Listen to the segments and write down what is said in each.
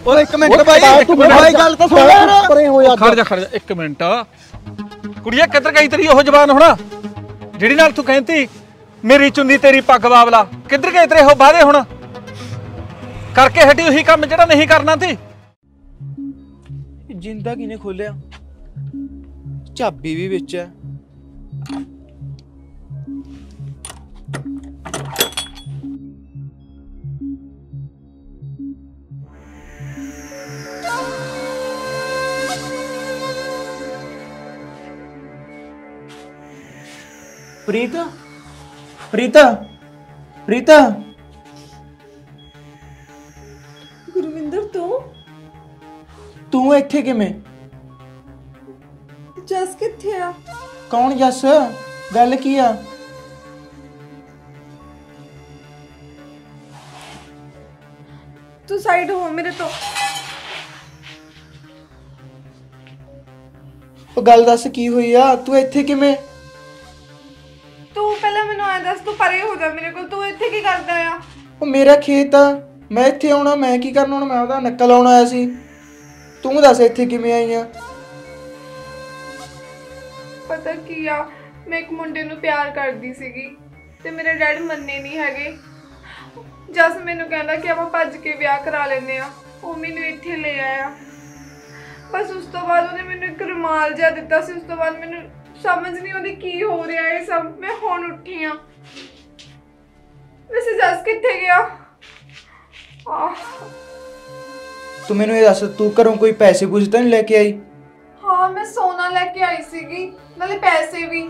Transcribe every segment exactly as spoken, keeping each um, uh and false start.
ਓਏ ਇੱਕ ਮਿੰਟ ਬਾਈ ਤੂੰ ਬਾਈ ਗੱਲ ਤਾਂ ਸੁਣ ਯਾਰ ਪਰੇ ਹੋ ਜਾ ਖੜ ਜਾ ਖੜ ਜਾ ਇੱਕ ਮਿੰਟ ਕੁੜੀਏ ਕਿੱਧਰ ਗਈ ਤੇਰੀ ਉਹ ਜ਼ਬਾਨ ਹੁਣ ਜਿਹੜੀ ਨਾਲ ਤੂੰ ਕਹਿੰਦੀ ਮੇਰੀ ਚੁੰਨੀ ਤੇਰੀ ਪੱਗ ਬਾਬਲਾ ਕਿੱਧਰ ਗਏ ਤੇਰੇ ਉਹ ਵਾਅਦੇ ਹੁਣ ਕਰਕੇ ਹਟੀ ਉਹੀ ਕੰਮ ਜਿਹੜਾ ਨਹੀਂ ਕਰਨਾ ਸੀ ਜਿੰਦਾ ਕਿਨੇ ਖੋਲਿਆ ਚਾਬੀ ਵੀ ਵਿੱਚ ਹੈ प्रीता प्रीता प्रीता गुरविंदर तू तू इत्थे किवें जस कित्थे आ कौन जस गल की आ तू साइड हो मेरे तो ओ गल दस की हुई आ तू इत्थे किवें तू पहले मैनू आया दस तू परे हो जा मेरे को तू इत्थे की करदा आ ओ मेरा खेत आ मैं इत्थे आउणा मैं की करना हुण मैं ओहदा नक्का लाउण आया सी तू दस इत्थे किवें आई आ पता की आ मैं एक मुंडे नू प्यार करदी सीगी ते मेरे डैड मन्ने नहीं हैगे जस मैनू कहंदा कि आपां भज के ब्याह करा लैंदे आ ओ मैनू इत्थे ले आया बस उस तो बाद उहने मैनू एक रुमाल जिहा दित्ता सी उस तो बाद मैनू समझ नहीं आती की हो रहा है सब मैं हुण उठी हाँ वैसे जस कित्थे गया तू मैनू ये दस तू घरों कोई पैसे पूसे तो नहीं लेके आई हाँ मैं सोना लेके आई सीगी नाले पैसे भी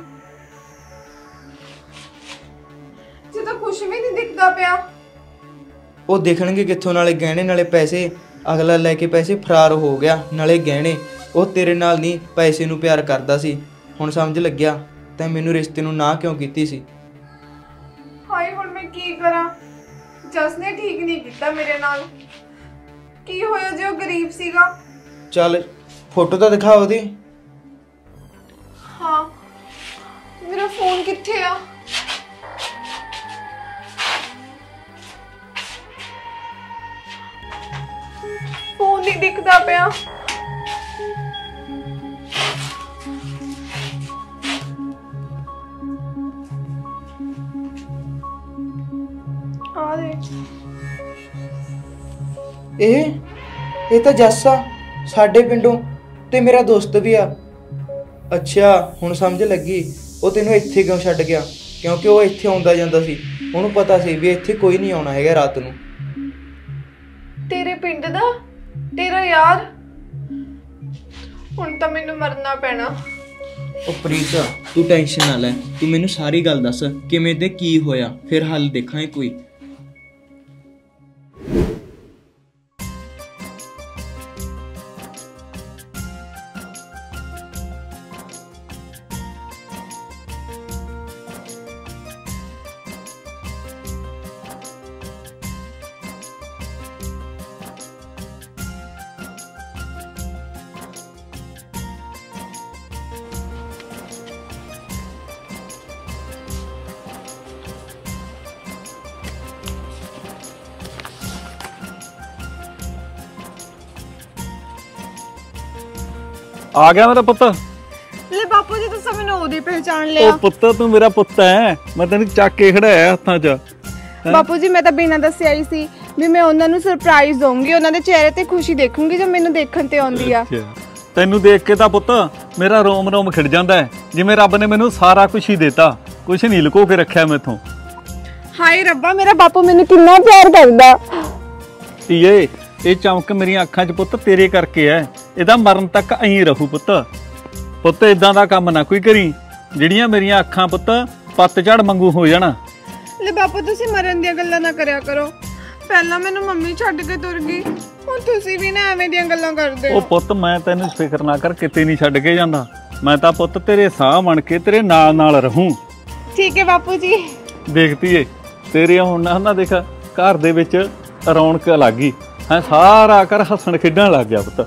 जे तो कुछ भी नहीं दिखता पिया वो दिखणगे कित्थों नाले गहने नाले पैसे अगला लेके पैसे फरार हो गया नाले गहने वो तेरे नाल नहीं पैसे नू प्यार करदा सी ਹੁਣ ਸਮਝ ਲੱਗਿਆ ਤੈਂ ਮੈਨੂੰ ਰਿਸ਼ਤੇ ਨੂੰ ਨਾ ਕਿਉਂ ਕੀਤੀ ਸੀ ਹਾਏ ਹੁਣ ਮੈਂ ਕੀ ਕਰਾਂ ਜਸ ਨੇ ਠੀਕ ਨਹੀਂ ਕੀਤਾ ਮੇਰੇ ਨਾਲ ਕੀ ਹੋਇਆ ਜੇ ਉਹ ਗਰੀਬ ਸੀਗਾ ਚੱਲ ਫੋਟੋ ਤਾਂ ਦਿਖਾ ਉਹਦੀ ਹਾਂ ਮੇਰਾ ਫੋਨ ਕਿੱਥੇ ਆ ਫੋਨ ਨਹੀਂ ਦਿਖਦਾ ਪਿਆ ਇਹ ਇਹ ਤਾਂ ਜੱਸ ਆ ਸਾਡੇ ਪਿੰਡੋਂ ਤੇ ਮੇਰਾ ਦੋਸਤ ਵੀ ਆ ਅੱਛਾ ਹੁਣ ਸਮਝ ਲੱਗੀ ਉਹ ਤੈਨੂੰ ਇੱਥੇ ਕਿਉਂ ਛੱਡ ਗਿਆ ਕਿਉਂਕਿ ਉਹ ਇੱਥੇ ਆਉਂਦਾ ਜਾਂਦਾ ਸੀ ਉਹਨੂੰ ਪਤਾ ਸੀ ਵੀ ਇੱਥੇ ਕੋਈ ਨਹੀਂ ਆਉਣਾ ਹੈਗਾ ਰਾਤ ਨੂੰ ਤੇਰੇ ਪਿੰਡ ਦਾ ਤੇਰਾ ਯਾਰ ਹੁਣ ਤਾਂ ਮੈਨੂੰ ਮਰਨਾ ਪੈਣਾ ਉਹ ਪ੍ਰੀਤ ਤੂੰ ਟੈਨਸ਼ਨ ਨਾ ਲੈ ਤੂੰ ਮੈਨੂੰ ਸਾਰੀ ਗੱਲ ਦੱਸ ਕਿਵੇਂ ਤੇ ਕੀ ਹੋਇਆ ਫਿਰ ਹੱਲ ਦੇਖਾਂਗੇ ਕੋਈ आ गया मेरा पुत्त ले बापू जी तुम मैंने ओदी पहचान लिया ओ पुत्त तू मेरा पुत्त है मैं तेन चक के खड़ाया हत्थां च बापू जी मैं तो बिना दस्से आई सी भी मैं उन्हां नूं सरप्राइज दूंगी उन्हां दे चेहरे ते खुशी देखूंगी जो मैनू देखण ते आउंदी आ तैनू देख के तां पुत्त मेरा रोम रोम खिड़ जांदा है जिवें रब ने मैनू सारा कुछ ही देता कुछ नहीं लुको के रखिया मैथों हाय रब्बा मेरा बापू मैनू कितना प्यार करदा ये ये चमक मेरी अखां च पुत्त तेरे करके है ਇਹਦਾ ਮਰਨ ਤੱਕ ਐਂ ਰਹੂ ਪੁੱਤ ਪੁੱਤ ਇਦਾਂ ਦਾ ਕੰਮ ਨਾ ਕੋਈ ਕਰੀ ਜਿਹੜੀਆਂ ਮੇਰੀਆਂ ਅੱਖਾਂ ਪੁੱਤ ਪੱਤਝੜ ਵਾਂਗੂ ਹੋ ਜਾਣ ਲੈ ਬਾਪੂ ਤੁਸੀਂ ਮਰਨ ਦੀਆਂ ਗੱਲਾਂ ਨਾ ਕਰਿਆ ਕਰੋ ਪਹਿਲਾਂ ਮੈਨੂੰ ਮੰਮੀ ਛੱਡ ਕੇ ਤੁਰ ਗਈ ਹੁਣ ਤੁਸੀਂ ਵੀ ਨਾ ਐਵੇਂ ਦੀਆਂ ਗੱਲਾਂ ਕਰਦੇ ਹੋ ਉਹ ਪੁੱਤ ਮੈਂ ਤੈਨੂੰ ਫਿਕਰ ਨਾ ਕਰ ਕਿਤੇ ਨਹੀਂ ਛੱਡ ਕੇ ਜਾਂਦਾ ਮੈਂ ਤਾਂ ਪੁੱਤ ਤੇਰੇ ਸਾਹ ਬਣ ਕੇ ਤੇਰੇ ਨਾਲ ਨਾਲ ਰਹੂੰ ਠੀਕ ਹੈ ਬਾਪੂ ਜੀ ਦੇਖਤੀ ਏ ਤੇਰੇ ਹੁਣ ਨਾ ਦੇਖ ਘਰ ਦੇ ਵਿੱਚ ਰੌਣਕ ਲੱਗ ਗਈ ਹੈ ਸਾਰਾ ਘਰ ਹੱਸਣ ਖੇਡਣ ਲੱਗ ਗਿਆ ਪੁੱਤ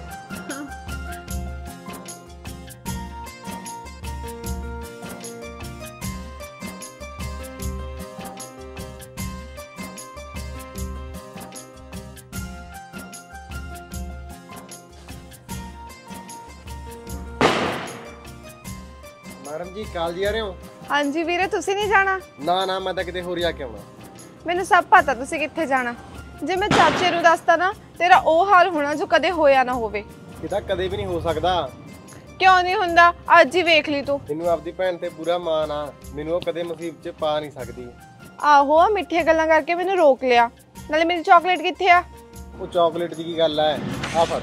ਮੈਡਮ ਜੀ ਕਾਲ ਜੀ ਆ ਰਹੇ ਹੋ? ਹਾਂਜੀ ਵੀਰੇ, ਤੁਸੀਂ ਨਹੀਂ ਜਾਣਾ? ਨਾ ਨਾ ਮੈਂ ਤਾਂ ਕਿਤੇ ਹੋਰ ਜਾ ਕੇ ਆਉਣਾ। ਮੈਨੂੰ ਸਭ ਪਤਾ ਤੁਸੀਂ ਕਿੱਥੇ ਜਾਣਾ। ਜੇ ਮੈਂ ਚਾਚੇ ਨੂੰ ਦੱਸਤਾ ਨਾ, ਤੇਰਾ ਉਹ ਹਾਲ ਹੋਣਾ ਜੋ ਕਦੇ ਹੋਇਆ ਨਾ ਹੋਵੇ। ਇਹ ਤਾਂ ਕਦੇ ਵੀ ਨਹੀਂ ਹੋ ਸਕਦਾ। ਕਿਉਂ ਨਹੀਂ ਹੁੰਦਾ? ਅੱਜ ਹੀ ਵੇਖ ਲਈ ਤੂੰ। ਮੈਨੂੰ ਆਪਦੀ ਭੈਣ ਤੇ ਪੂਰਾ ਮਾਣ ਆ, ਮੈਨੂੰ ਉਹ ਕਦੇ ਮੁਸੀਬਤ 'ਚ ਪਾ ਨਹੀਂ ਸਕਦੀ। ਆਹੋ, ਆ ਮਿੱਠੀਆਂ ਗੱਲਾਂ ਕਰਕੇ ਮੈਨੂੰ ਰੋਕ ਲਿਆ। ਨਾਲੇ ਮੇਰੀ ਚਾਕਲੇਟ ਕਿੱਥੇ ਆ? ਉਹ ਚਾਕਲੇਟ ਦੀ ਕੀ ਗੱਲ ਹੈ, ਆ ਫੜ।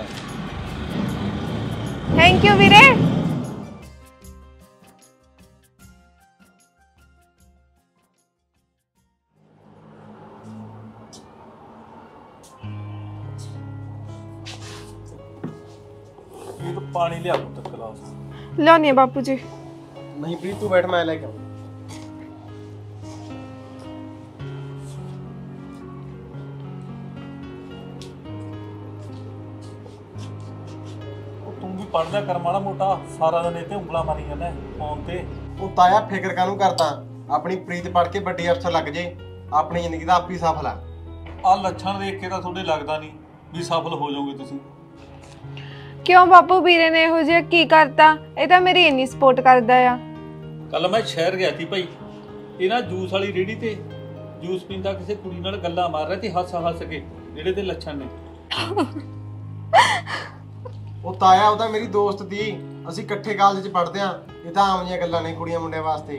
ਥੈਂਕ ਯੂ ਵੀਰੇ। ਇਹ ਤਾਂ ਪਾਣੀ ਲਿਆ ਪੁੱਤ ਗਲਾਸ। ਲਿਆਉਣੀ ਆ ਬਾਪੂ ਜੀ। ਨਹੀਂ ਪ੍ਰੀਤ ਤੂੰ ਬੈਠ, ਮੈਂ ਲੈ ਕੇ ਆਉਂਦਾ। ਤੂੰ ਵੀ ਪੜ੍ਹਦਾ ਕਰ ਮਾੜਾ ਮੋਟਾ, ਸਾਰਾ ਦਿਨ ਇਹ ਤੇ ਉਂਗਲਾਂ ਮਾਰੀ ਜਾਂਦਾ ਫੋਨ ਤੇ। ਉਹ ਤਾਇਆ ਫਿਕਰ ਕਾਹਨੂੰ ਕਰਦਾ, ਆਪਣੀ ਪ੍ਰੀਤ ਪੜ੍ਹ ਕੇ ਵੱਡੀ ਅਫਸਰ ਲੱਗ ਜੇ, ਆਪਣੀ ਜ਼ਿੰਦਗੀ ਦਾ ਆਪ ਹੀ ਸਫਲ ਆ। ਆਹ ਲੱਛਣ ਦੇਖ ਕੇ ਤਾਂ ਤੁਹਾਡੇ ਲੱਗਦਾ ਨਹੀਂ ਵੀ ਸਫਲ ਹੋ ਜਾਓਗੇ ਤੁਸੀਂ। ਕਿਉਂ ਬਾਪੂ, ਵੀਰੇ ਨੇ ਇਹੋ ਜਿਹਾ ਕੀ ਕਰਤਾ? ਇਹ ਤਾਂ ਮੇਰੀ ਇੰਨੀ ਸਪੋਰਟ ਕਰਦਾ ਆ। ਕੱਲ ਮੈਂ ਸ਼ਹਿਰ ਗਿਆ ਸੀ ਭਾਈ, ਇਹ ਨਾ ਜੂਸ ਵਾਲੀ ਰੇੜੀ ਤੇ ਜੂਸ ਪੀਂਦਾ ਕਿਸੇ ਕੁੜੀ ਨਾਲ ਗੱਲਾਂ ਮਾਰ ਰਿਹਾ ਤੇ ਹੱਸ ਹੱਸ ਕੇ, ਜਿਹੜੇ ਤੇ ਲੱਛਣ ਨੇ। ਉਹ ਤਾਇਆ ਉਹ ਤਾਂ ਮੇਰੀ ਦੋਸਤ ਦੀ, ਅਸੀਂ ਇਕੱਠੇ ਕਾਲਜ 'ਚ ਪੜ੍ਹਦੇ ਆ। ਇਹ ਤਾਂ ਆਮ ਜਿਹੀਆਂ ਗੱਲਾਂ ਨੇ ਕੁੜੀਆਂ ਮੁੰਡਿਆਂ ਵਾਸਤੇ।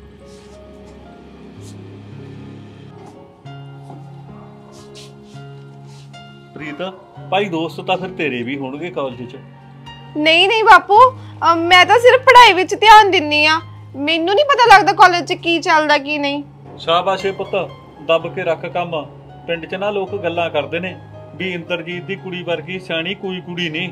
ਪ੍ਰੀਤ ਭਾਈ ਦੋਸਤ ਤਾਂ ਫਿਰ ਤੇਰੇ ਵੀ ਹੋਣਗੇ ਕਾਲਜ 'ਚ। ਨਹੀਂ ਨਹੀਂ ਬਾਪੂ, ਅਮ, ਮੈਂ ਤਾਂ ਸਿਰਫ ਪੜ੍ਹਾਈ ਵਿੱਚ ਧਿਆਨ ਦਿੰਨੀ ਆ। ਮੈਨੂੰ ਨਹੀਂ ਪਤਾ ਲੱਗਦਾ ਕਾਲਜ 'ਚ ਕੀ ਚੱਲਦਾ ਕੀ ਨਹੀਂ। ਸ਼ਾਬਾਸ਼ ਏ ਪੁੱਤ, ਦੱਬ ਕੇ ਰੱਖ ਕੰਮ। ਪਿੰਡ 'ਚ ਨਾ ਲੋਕ ਗੱਲਾਂ ਕਰਦੇ ਨੇ ਵੀ ਇੰਦਰਜੀਤ ਦੀ ਕੁੜੀ ਵਰਗੀ ਸਿਆਣੀ ਕੋਈ ਕੁੜੀ ਨਹੀਂ।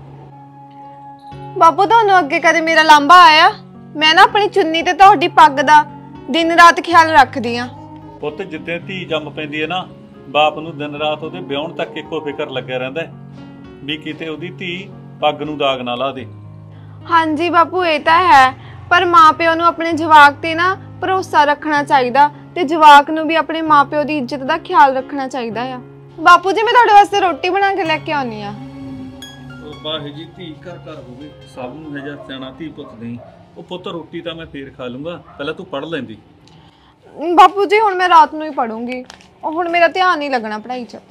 ਬਾਪੂ ਤੁਹਾਨੂੰ ਅੱਗੇ ਕਦੇ ਮੇਰਾ ਲਾਂਭਾ ਆਇਆ? ਮੈਂ ਨਾ ਆਪਣੀ ਚੁੰਨੀ ਤੇ ਤੁਹਾਡੀ ਪੱਗ ਦਾ ਦਿਨ ਰਾਤ ਖਿਆਲ ਰੱਖਦੀ ਆ। ਪੁੱਤ ਜਿੱਦੇ ਧੀ ਜੰਮ ਪੈਂਦੀ ਹੈ ਨਾ, ਬਾਪ ਨੂੰ ਦਿਨ ਰਾਤ ਉਹਦੇ ਵਿਆਹਣ ਤੱਕ ਇੱਕੋ ਫਿਕਰ ਲੱਗਿਆ ਰਹਿੰਦਾ ਵੀ ਕਿਤੇ ਉਹਦੀ ਧੀ ਪੱਗ ਨੂੰ ਦਾਗ ਨਾ ਲਾ ਦੇ। ਹਾਂਜੀ ਬਾਪੂ, ਇਹ ਤਾਂ ਹੈ, ਪਰ ਮਾਪਿਓ ਨੂੰ ਆਪਣੇ ਜਵਾਕ ਤੇ ਨਾ ਭਰੋਸਾ ਰੱਖਣਾ ਚਾਹੀਦਾ ਤੇ ਜਵਾਕ ਨੂੰ ਵੀ ਆਪਣੇ ਮਾਪਿਓ ਦੀ ਇੱਜ਼ਤ ਦਾ ਖਿਆਲ ਰੱਖਣਾ ਚਾਹੀਦਾ ਆ। ਬਾਪੂ ਜੀ, ਮੈਂ ਤੁਹਾਡੇ ਵਾਸਤੇ ਰੋਟੀ ਬਣਾ ਕੇ ਲੈ ਕੇ ਆਉਣੀ ਆ। ਉਹ ਬਾਹੇ ਜੀ ਧੀ ਘਰ ਘਰ ਹੋਵੇ, ਸਭ ਨੂੰ ਹਜਾ ਸਿਆਣਾ ਧੀ ਪੁੱਤ ਨਹੀਂ। ਉਹ ਪੁੱਤ ਰੋਟੀ ਤਾਂ ਮੈਂ ਫੇਰ ਖਾ ਲੂੰਗਾ, ਪਹਿਲਾਂ ਤੂੰ ਪੜ੍ਹ ਲੈਂਦੀ। ਬਾਪੂ ਜੀ, ਹੁਣ ਮੈਂ ਰਾਤ ਨੂੰ ਹੀ ਪੜੂੰਗੀ। ਹੁਣ ਮੇਰਾ ਧਿਆਨ ਨਹੀਂ ਲੱਗਣਾ ਪੜ੍ਹਾਈ 'ਚ।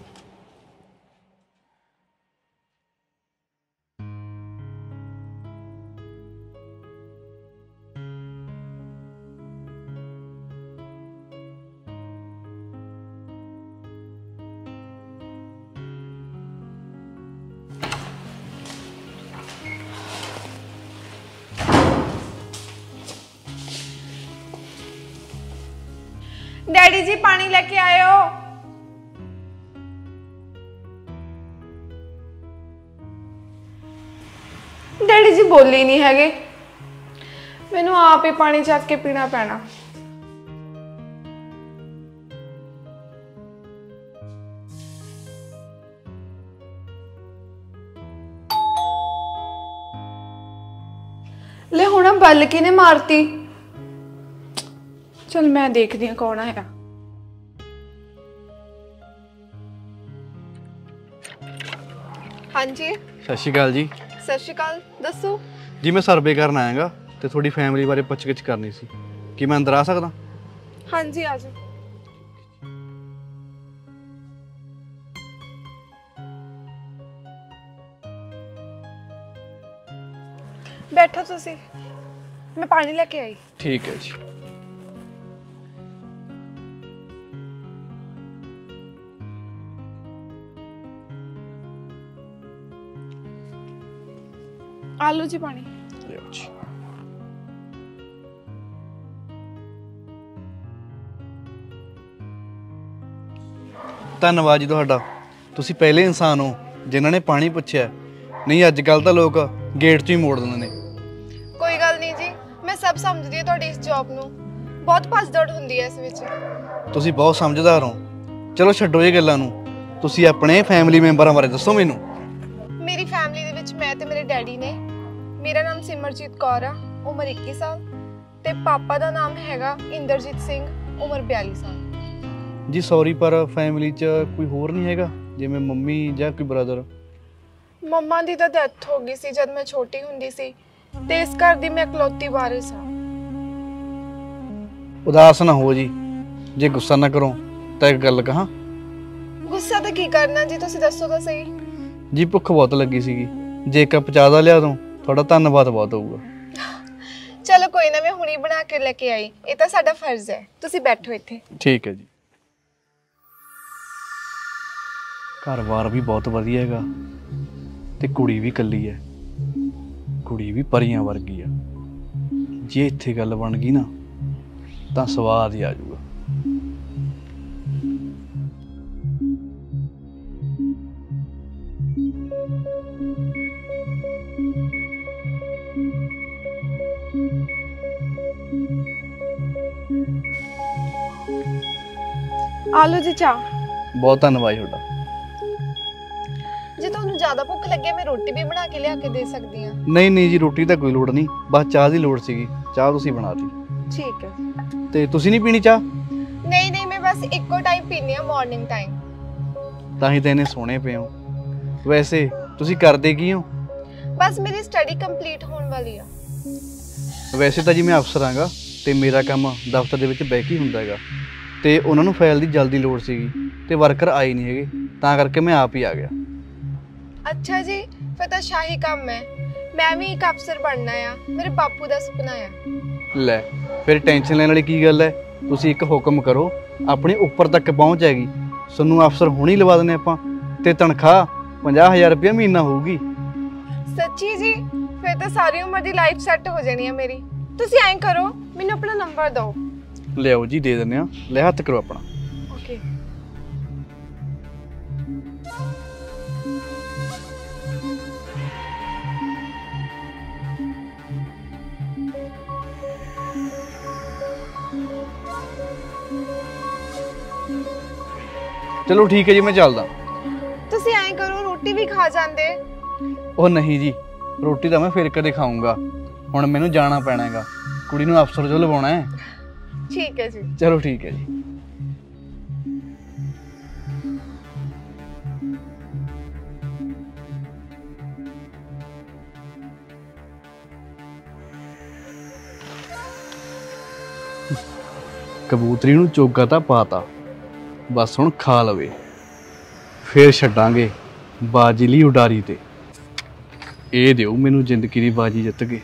डैडी जी पानी लेके आयो। डैडी जी बोले ही नहीं हैगे, मैनू आप ही पानी चक के पीना पैना। ले हुण बल किने मारती? चल मैं देखदी हां कौन आया। हाँ जी, सत श्री अकाल जी। सत श्री अकाल, दसो जी। मैं सर्वे करन आयागा ते थोड़ी फैमिली बारे पुछ-गिछ करनी सी, कि मैं अंदर आ सकदा? हाँ जी, आ जाओ। बैठो तुसी, मैं पानी लेके आई। ठीक है जी। आलू जी पानी। लियो जी। ਧੰਨਵਾਦ ਜੀ ਤੁਹਾਡਾ, ਤੁਸੀਂ ਪਹਿਲੇ ਇਨਸਾਨ ਹੋ ਜਿਨ੍ਹਾਂ ਨੇ ਪਾਣੀ ਪੁੱਛਿਆ। ਨਹੀਂ ਅੱਜ ਕੱਲ ਤਾਂ ਲੋਕ ਗੇਟ 'ਚ ਹੀ ਮੋੜ ਦਿੰਦੇ ਨੇ। ਕੋਈ ਗੱਲ ਨਹੀਂ ਜੀ, ਮੈਂ ਸਭ ਸਮਝਦੀ ਹਾਂ ਤੁਹਾਡੀ ਇਸ ਜੌਬ ਨੂੰ। ਬਹੁਤ ਭੱਜ ਦੌੜ ਹੁੰਦੀ ਹੈ ਇਸ ਵਿੱਚ। ਤੁਸੀਂ ਬਹੁਤ ਸਮਝਦਾਰ ਹੋ। ਚਲੋ ਛੱਡੋ ਇਹ ਗੱਲਾਂ ਨੂੰ, ਤੁਸੀਂ ਆਪਣੇ ਫੈਮਿਲੀ ਮੈਂਬਰਾਂ ਬਾਰੇ ਦੱਸੋ ਮੈਨੂੰ। ਮੇਰੀ ਫੈਮਿਲੀ ਦੇ ਵਿੱਚ ਮੈਂ ਤੇ ਮੇਰੇ ਡੈਡੀ ਨੇ। ਮੇਰਾ ਨਾਮ ਸਿਮਰਜੀਤ ਕੌਰ ਆ, ਉਮਰ ਇੱਕੀ ਸਾਲ, ਤੇ ਪਾਪਾ ਦਾ ਨਾਮ ਹੈਗਾ ਇੰਦਰਜੀਤ ਸਿੰਘ, ਉਮਰ ਬਿਆਲੀ ਸਾਲ। ਜੀ ਸੌਰੀ, ਪਰ ਫੈਮਿਲੀ 'ਚ ਕੋਈ ਹੋਰ ਨਹੀਂ ਹੈਗਾ, ਜਿਵੇਂ ਮੰਮੀ ਜਾਂ ਕੋਈ ਬ੍ਰਦਰ? ਮੰਮਾ ਦੀ ਤਾਂ ਡੈਥ ਹੋ ਗਈ ਸੀ ਜਦ ਮੈਂ ਛੋਟੀ ਹੁੰਦੀ ਸੀ। ਤੇ ਇਸ ਘਰ ਦੀ ਮੈਂ ਇਕਲੌਤੀ ਵਾਰਿਸ ਹਾਂ। ਉਦਾਸ ਨਾ ਹੋ ਜੀ, ਜੇ ਗੁੱਸਾ ਨਾ ਕਰੋ ਤਾਂ ਇੱਕ ਗੱਲ ਕਹਾਂ। ਗੁੱਸਾ ਤਾਂ ਕੀ ਕਰਨਾ ਜੀ, ਤੁਸੀਂ ਦੱਸੋ ਤਾਂ ਸਹੀ। ਜੀ ਭੁੱਖ ਬਹੁਤ ਲੱਗੀ ਸੀਗੀ, ਜੇ ਕੱਪ ਚਾਹ ਦਾ ਲਿਆ ਦੋ ਤੁਹਾਡਾ ਧੰਨਵਾਦ ਬਹੁਤ ਹੋਊਗਾ। ਚਲੋ ਕੋਈ ਨਾ, ਮੈਂ ਹੁਣੀ ਬਣਾ ਕੇ ਲੈ ਕੇ ਆਈ, ਇਹ ਤਾਂ ਸਾਡਾ ਫਰਜ਼ ਹੈ। ਤੁਸੀਂ ਬੈਠੋ ਇੱਥੇ। ਠੀਕ ਹੈ ਜੀ। ਘਰ-ਬਾਰ ਵੀ ਬਹੁਤ ਵਧੀਆ ਹੈਗਾ ਤੇ ਕੁੜੀ ਵੀ ਇਕੱਲੀ ਹੈ। ਕੁੜੀ ਵੀ ਪਰੀਆਂ ਵਰਗੀ ਆ। ਜੇ ਇੱਥੇ ਗੱਲ ਬਣ ਗਈ ਨਾ ਤਾਂ ਸਵਾਦ ਹੀ ਆ ਜਾਊਗਾ। ਆਲੂ ਜੀ ਚਾਹ। ਬਹੁਤ ਧੰਨਵਾਦ ਤੁਹਾਡਾ। ਜੇ ਤੁਹਾਨੂੰ ਜ਼ਿਆਦਾ ਭੁੱਖ ਲੱਗੇ ਮੈਂ ਰੋਟੀ ਵੀ ਬਣਾ ਕੇ ਲਿਆ ਕੇ ਦੇ ਸਕਦੀ ਹਾਂ। ਨਹੀਂ ਨਹੀਂ ਜੀ, ਰੋਟੀ ਤਾਂ ਕੋਈ ਲੋੜ ਨਹੀਂ, ਬਸ ਚਾਹ ਦੀ ਲੋੜ ਸੀਗੀ। ਚਾਹ ਤੁਸੀਂ ਬਣਾਤੀ। ਠੀਕ ਹੈ। ਤੇ ਤੁਸੀਂ ਨਹੀਂ ਪੀਣੀ ਚਾਹ? ਨਹੀਂ ਨਹੀਂ, ਮੈਂ ਬਸ ਇੱਕੋ ਟਾਈਮ ਪੀਣੀ ਆ, ਮਾਰਨਿੰਗ ਟਾਈਮ। ਤਾਂ ਹੀ ਤਾਂ ਇਹਨੇ ਸੋਹਣੇ ਪਏ ਹੋ। ਵੈਸੇ ਤੁਸੀਂ ਕਰਦੇ ਕੀ ਹੋ? ਬਸ ਮੇਰੀ ਸਟੱਡੀ ਕੰਪਲੀਟ ਹੋਣ ਵਾਲੀ ਆ। ਵੈਸੇ ਤਾਂ ਜੀ ਮੈਂ ਅਫਸਰ ਆਂਗਾ ਤੇ ਮੇਰਾ ਕੰਮ ਦਫ਼ਤਰ ਦੇ ਵਿੱਚ ਬਹਿ ਕੇ ਹੀ ਹੁੰਦਾ ਹੈਗਾ, ਤੇ ਉਹਨਾਂ ਨੂੰ ਫਾਈਲ ਦੀ ਜਲਦੀ ਲੋੜ ਸੀਗੀ ਤੇ ਵਰਕਰ ਆਏ ਨਹੀਂ ਹੈਗੇ, ਤਾਂ ਕਰਕੇ ਮੈਂ ਆਪ ਹੀ ਆ ਗਿਆ। ਅੱਛਾ ਜੀ, ਫਿਰ ਤਾਂ ਸ਼ਾਹੀ ਕੰਮ ਹੈ। ਮੈਂ ਵੀ ਇੱਕ ਅਫਸਰ ਬਣਨਾ ਆ, ਮੇਰੇ ਬਾਪੂ ਦਾ ਸੁਪਨਾ ਆ। ਲੈ ਫਿਰ ਟੈਨਸ਼ਨ ਲੈਣ ਵਾਲੀ ਕੀ ਗੱਲ ਹੈ? ਤੁਸੀਂ ਇੱਕ ਹੁਕਮ ਕਰੋ, ਆਪਣੇ ਉੱਪਰ ਤੱਕ ਪਹੁੰਚ ਹੈਗੀ, ਤੁਹਾਨੂੰ ਅਫਸਰ ਹੁਣੀ ਲਵਾ ਦਿੰਦੇ ਆਪਾਂ, ਤੇ ਤਨਖਾਹ ਪੰਜਾਹ ਹਜ਼ਾਰ ਰੁਪਇਆ ਮਹੀਨਾ ਹੋਊਗੀ। ਸੱਚੀ ਜੀ? ਫਿਰ ਤਾਂ ਸਾਰੀ ਉਮਰ ਦੀ ਲਾਈਫ ਸੈੱਟ ਹੋ ਜਾਣੀ ਹੈ ਮੇਰੀ। ਤੁਸੀਂ ਐਂ ਕਰੋ, ਮੈਨੂੰ ਆਪਣਾ ਨੰਬਰ ਦਿਓ। ਲਿਆਓ ਜੀ, ਦੇ ਦਿੰਦੇ ਆ। ਲੈ ਹੱਥ ਕਰੋ ਆਪਣਾ। ਓਕੇ। ਚਲੋ ਠੀਕ ਹੈ ਜੀ, ਮੈਂ ਚੱਲਦਾ। ਤੁਸੀਂ ਐਂ ਕਰੋ, ਰੋਟੀ ਵੀ ਖਾ ਜਾਂਦੇ। ਉਹ ਨਹੀਂ ਜੀ, ਰੋਟੀ ਤਾਂ ਮੈਂ ਫਿਰ ਕਦੇ ਖਾਊਂਗਾ, ਹੁਣ ਮੈਨੂੰ ਜਾਣਾ ਪੈਣਾ ਹੈਗਾ, ਕੁੜੀ ਨੂੰ ਅਫਸਰ ਜੋ ਲਵਾਉਣਾ ਹੈ। ਠੀਕ ਹੈ ਜੀ। ਚਲੋ ਠੀਕ ਹੈ ਜੀ। ਕਬੂਤਰੀ ਨੂੰ ਚੋਗਾ ਤਾਂ ਪਾਤਾ, ਬਸ ਹੁਣ ਖਾ ਲਵੇ, ਫੇਰ ਛੱਡਾਂਗੇ ਬਾਜੀ ਲਈ ਉਡਾਰੀ ਤੇ। ਇਹ ਦਿਓ ਮੈਨੂੰ ਜ਼ਿੰਦਗੀ ਦੀ ਬਾਜੀ ਜਿੱਤ ਕੇ।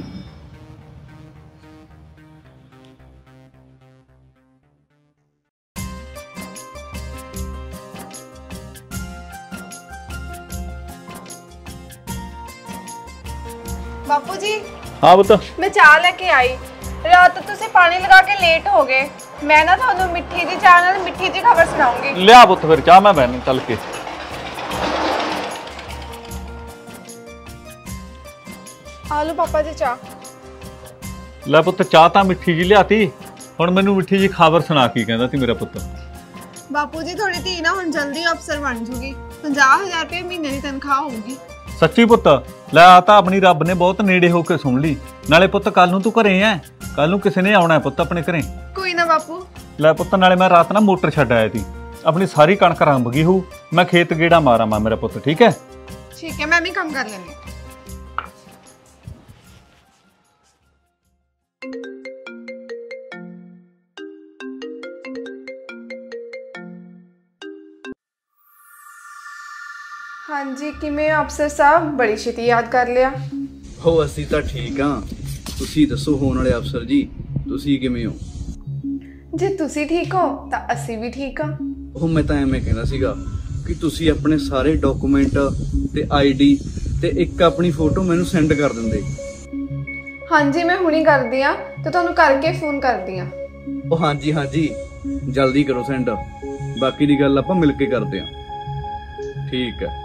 ਬਾਪੂ ਜੀ, ਹਾਂ ਪੁੱਤ। ਮੈਂ ਚਾਹ ਲੈ ਕੇ ਆਈ। ਰਾਤ ਤੁਸੀਂ ਪਾਣੀ ਲਗਾ ਕੇ ਲੇਟ ਹੋ ਗਏ। ਮੈਂ ਨਾ ਤੁਹਾਨੂੰ ਮਿੱਠੀ ਦੀ ਚਾਹ ਨਾਲ ਮਿੱਠੀ ਜੀ ਖਬਰ ਸੁਣਾਉਂਗੀ। ਲਿਆ ਪੁੱਤ ਫਿਰ ਚਾਹ, ਮੈਂ ਬੈਠ ਚੱਲ ਕੇ। ਆਲੂ ਪਾਪਾ ਜੀ ਚਾਹ। ਲੈ ਪੁੱਤ, ਚਾਹ ਤਾਂ ਮਿੱਠੀ ਜੀ ਲਿਆਤੀ, ਹੁਣ ਮੈਨੂੰ ਮਿੱਠੀ ਜੀ ਖਬਰ ਸੁਣਾ। ਕੀ ਕਹਿੰਦਾ ਸੀ ਮੇਰਾ ਪੁੱਤ? ਬਾਪੂ ਜੀ, ਤੁਹਾਡੀ ਧੀ ਨਾ ਹੁਣ ਜਲਦੀ ਅਫਸਰ ਬਣ ਜੂਗੀ, ਪੰਜਾਹ ਹਜ਼ਾਰ ਰੁਪਏ ਮਹੀਨੇ ਦੀ ਤਨਖਾਹ ਹੋਊਗੀ। ਸੱਚੀ ਪੁੱਤ? ਲੈ ਆ ਤਾਂ ਆਪਣੀ ਰੱਬ ਨੇ ਬਹੁਤ ਨੇੜੇ ਹੋ ਕੇ ਸੁਣ ਲਈ। ਨਾਲੇ ਪੁੱਤ ਕੱਲ ਨੂੰ ਤੂੰ ਘਰੇ ਐ, ਕੱਲ ਨੂੰ ਕਿਸੇ ਨੇ ਆਉਣਾ ਪੁੱਤ ਆਪਣੇ ਘਰੇ। ਕੋਈ ਨਾ ਬਾਪੂ। ਲੈ ਪੁੱਤ, ਨਾਲੇ ਮੈਂ ਰਾਤ ਨਾ ਮੋਟਰ ਛੱਡ ਆਇਆ ਸੀ, ਆਪਣੀ ਸਾਰੀ ਕਣਕ ਰੰਭ ਗਈ ਹੋਊ, ਮੈਂ ਖੇਤ ਗੇੜਾ ਮਾਰਾਂ ਮਾ ਮੇਰਾ ਪੁੱਤ। ਠੀਕ ਹੈ? ਠੀਕ ਹੈ, ਮੈਂ ਵੀ ਕੰਮ ਕਰ ਲੈਂਦੀ। ਹਾਂਜੀ, ਕਿਵੇਂ ਹੋ ਅਫਸਰ ਸਾਹਿਬ? ਬੜੀ ਛੇਤੀ ਯਾਦ ਕਰ ਲਿਆ। ਹੋ ਅਸੀਂ ਤਾਂ ਠੀਕ ਹਾਂ, ਤੁਸੀਂ ਦੱਸੋ ਹੋਣ ਵਾਲੇ ਅਫਸਰ ਜੀ, ਤੁਸੀਂ ਕਿਵੇਂ ਹੋ? ਜੇ ਤੁਸੀਂ ਠੀਕ ਹੋ ਤਾਂ ਅਸੀਂ ਵੀ ਠੀਕ ਹਾਂ। ਉਹ ਮੈਂ ਤਾਂ ਐਵੇਂ ਕਹਿੰਦਾ ਸੀਗਾ ਕਿ ਤੁਸੀਂ ਆਪਣੇ ਸਾਰੇ ਡਾਕੂਮੈਂਟ ਤੇ ਆਈਡੀ ਤੇ ਇੱਕ ਆਪਣੀ ਫੋਟੋ ਮੈਨੂੰ ਸੈਂਡ ਕਰ ਦਿੰਦੇ। ਹਾਂਜੀ, ਮੈਂ ਹੁਣੀ ਕਰਦੀ ਆ ਤੇ ਤੁਹਾਨੂੰ ਕਰਕੇ ਫੋਨ ਕਰਦੀ ਆ। ਉਹ ਹਾਂਜੀ ਹਾਂਜੀ, ਜਲਦੀ ਕਰੋ ਸੈਂਡ, ਬਾਕੀ ਦੀ ਗੱਲ ਆਪਾਂ ਮਿਲ ਕੇ ਕਰਦੇ ਹਾਂ। ਠੀਕ ਹੈ।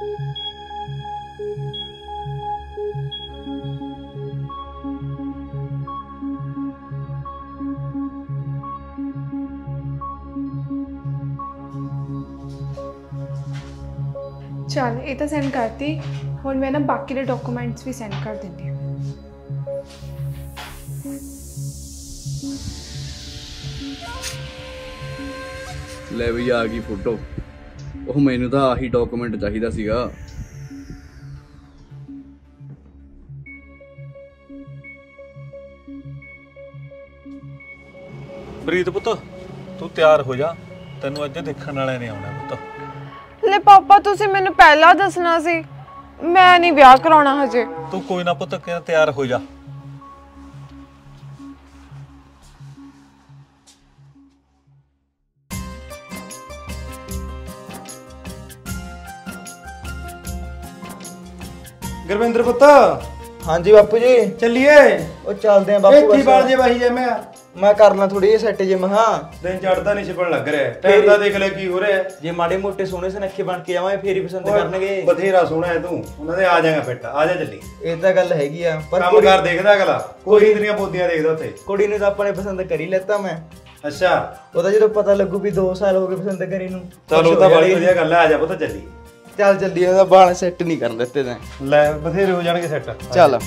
चल ये तो सेंड करती, हुण मैं ना बाकी के डॉक्यूमेंट्स भी सेंड कर देंदी। ले भी आ गई फोटो। ਉਹ ਮੈਨੂੰ ਤਾਂ ਆਹੀ ਡਾਕੂਮੈਂਟ ਚਾਹੀਦਾ ਸੀਗਾ। ਪ੍ਰੀਤ ਪੁੱਤ ਤੂੰ ਤਿਆਰ ਹੋ ਜਾ, ਤੈਨੂੰ ਅੱਜ ਦੇਖਣ ਵਾਲਿਆਂ ਨੇ ਆਉਣਾ ਪੁੱਤ। ਲੈ ਪਾਪਾ ਤੁਸੀਂ ਮੈਨੂੰ ਪਹਿਲਾਂ ਦੱਸਣਾ ਸੀ, ਮੈਂ ਨਹੀਂ ਵਿਆਹ ਕਰਾਉਣਾ ਹਜੇ। ਤੂੰ ਕੋਈ ਨਾ ਪੁੱਤ ਕਿਹਾ ਤਿਆਰ ਹੋ ਜਾ। ਗੁਰਵਿੰਦਰ ਪੁੱਤ ਹਾਂਜੀ ਬਾਪੂ ਜੀ ਚੱਲੀਏ। ਉਹ ਚੱਲਦੇ ਆ ਬਾਪੂ। ਇੱਥੇ ਬਸ ਬਾਲ ਜੇ ਵਾਹੀ ਜੇ ਮੈਂ ਮੈਂ ਕਰਨਾ ਥੋੜੀ ਜਿਹੀ ਸੈੱਟ ਜੇ ਮਹਾ। ਦਿਨ ਚੜਦਾ ਨਹੀਂ ਛਿਪਣ ਲੱਗ ਰਿਹਾ। ਟਾਈਮ ਦਾ ਦੇਖ ਲੈ ਕੀ ਹੋ ਰਿਹਾ। ਜੇ ਮਾੜੇ ਮੋਟੇ ਸੋਹਣੇ ਸੁਨੱਖੇ ਬਣ ਕੇ ਜਾਵਾਂਗੇ ਫੇਰ ਹੀ ਪਸੰਦ ਕਰਨਗੇ। ਬਥੇਰਾ ਸੋਹਣਾ ਹੈ ਤੂੰ, ਉਹਨਾਂ ਦੇ ਆ ਜਾਏਗਾ ਫਿੱਟ। ਆ ਜਾ ਚੱਲੀ। ਇਹ ਤਾਂ ਗੱਲ ਹੈਗੀ ਆ, ਪਰ ਕੰਮ ਕਰ ਦੇਖਦਾ ਅਗਲਾ, ਕੋਈ ਤੇਰੀਆਂ ਬੋਦੀਆਂ ਦੇਖਦਾ ਉੱਥੇ। ਕੁੜੀ ਨੂੰ ਤਾਂ ਆਪਾਂ ਨੇ ਪਸੰਦ ਕਰ ਹੀ ਲੈਤਾ ਮੈਂ। ਅੱਛਾ ਉਹਦਾ ਜਦੋਂ ਪਤਾ ਲੱਗੂ ਵੀ ਦੋ ਸਾਲ ਹੋ ਗਏ ਪਸੰਦ ਕਰੀ ਨੂੰ। ਚਲੋ ਤਾਂ ਬੜੀ ਵਧੀਆ ਗੱਲ ਹੈ। ਆ ਜਾ ਪੁੱਤ ਚੱਲੀ। ਚੱਲ ਚੱਲੀ, ਉਹਦਾ ਬਾਲ ਸੈੱਟ ਨਹੀਂ ਕਰਨ ਦਿੱਤੇ ਤੈਂ। ਲੈ ਬਥੇਰੇ ਹੋ ਜਾਣਗੇ ਸੈੱਟ। ਚੱਲ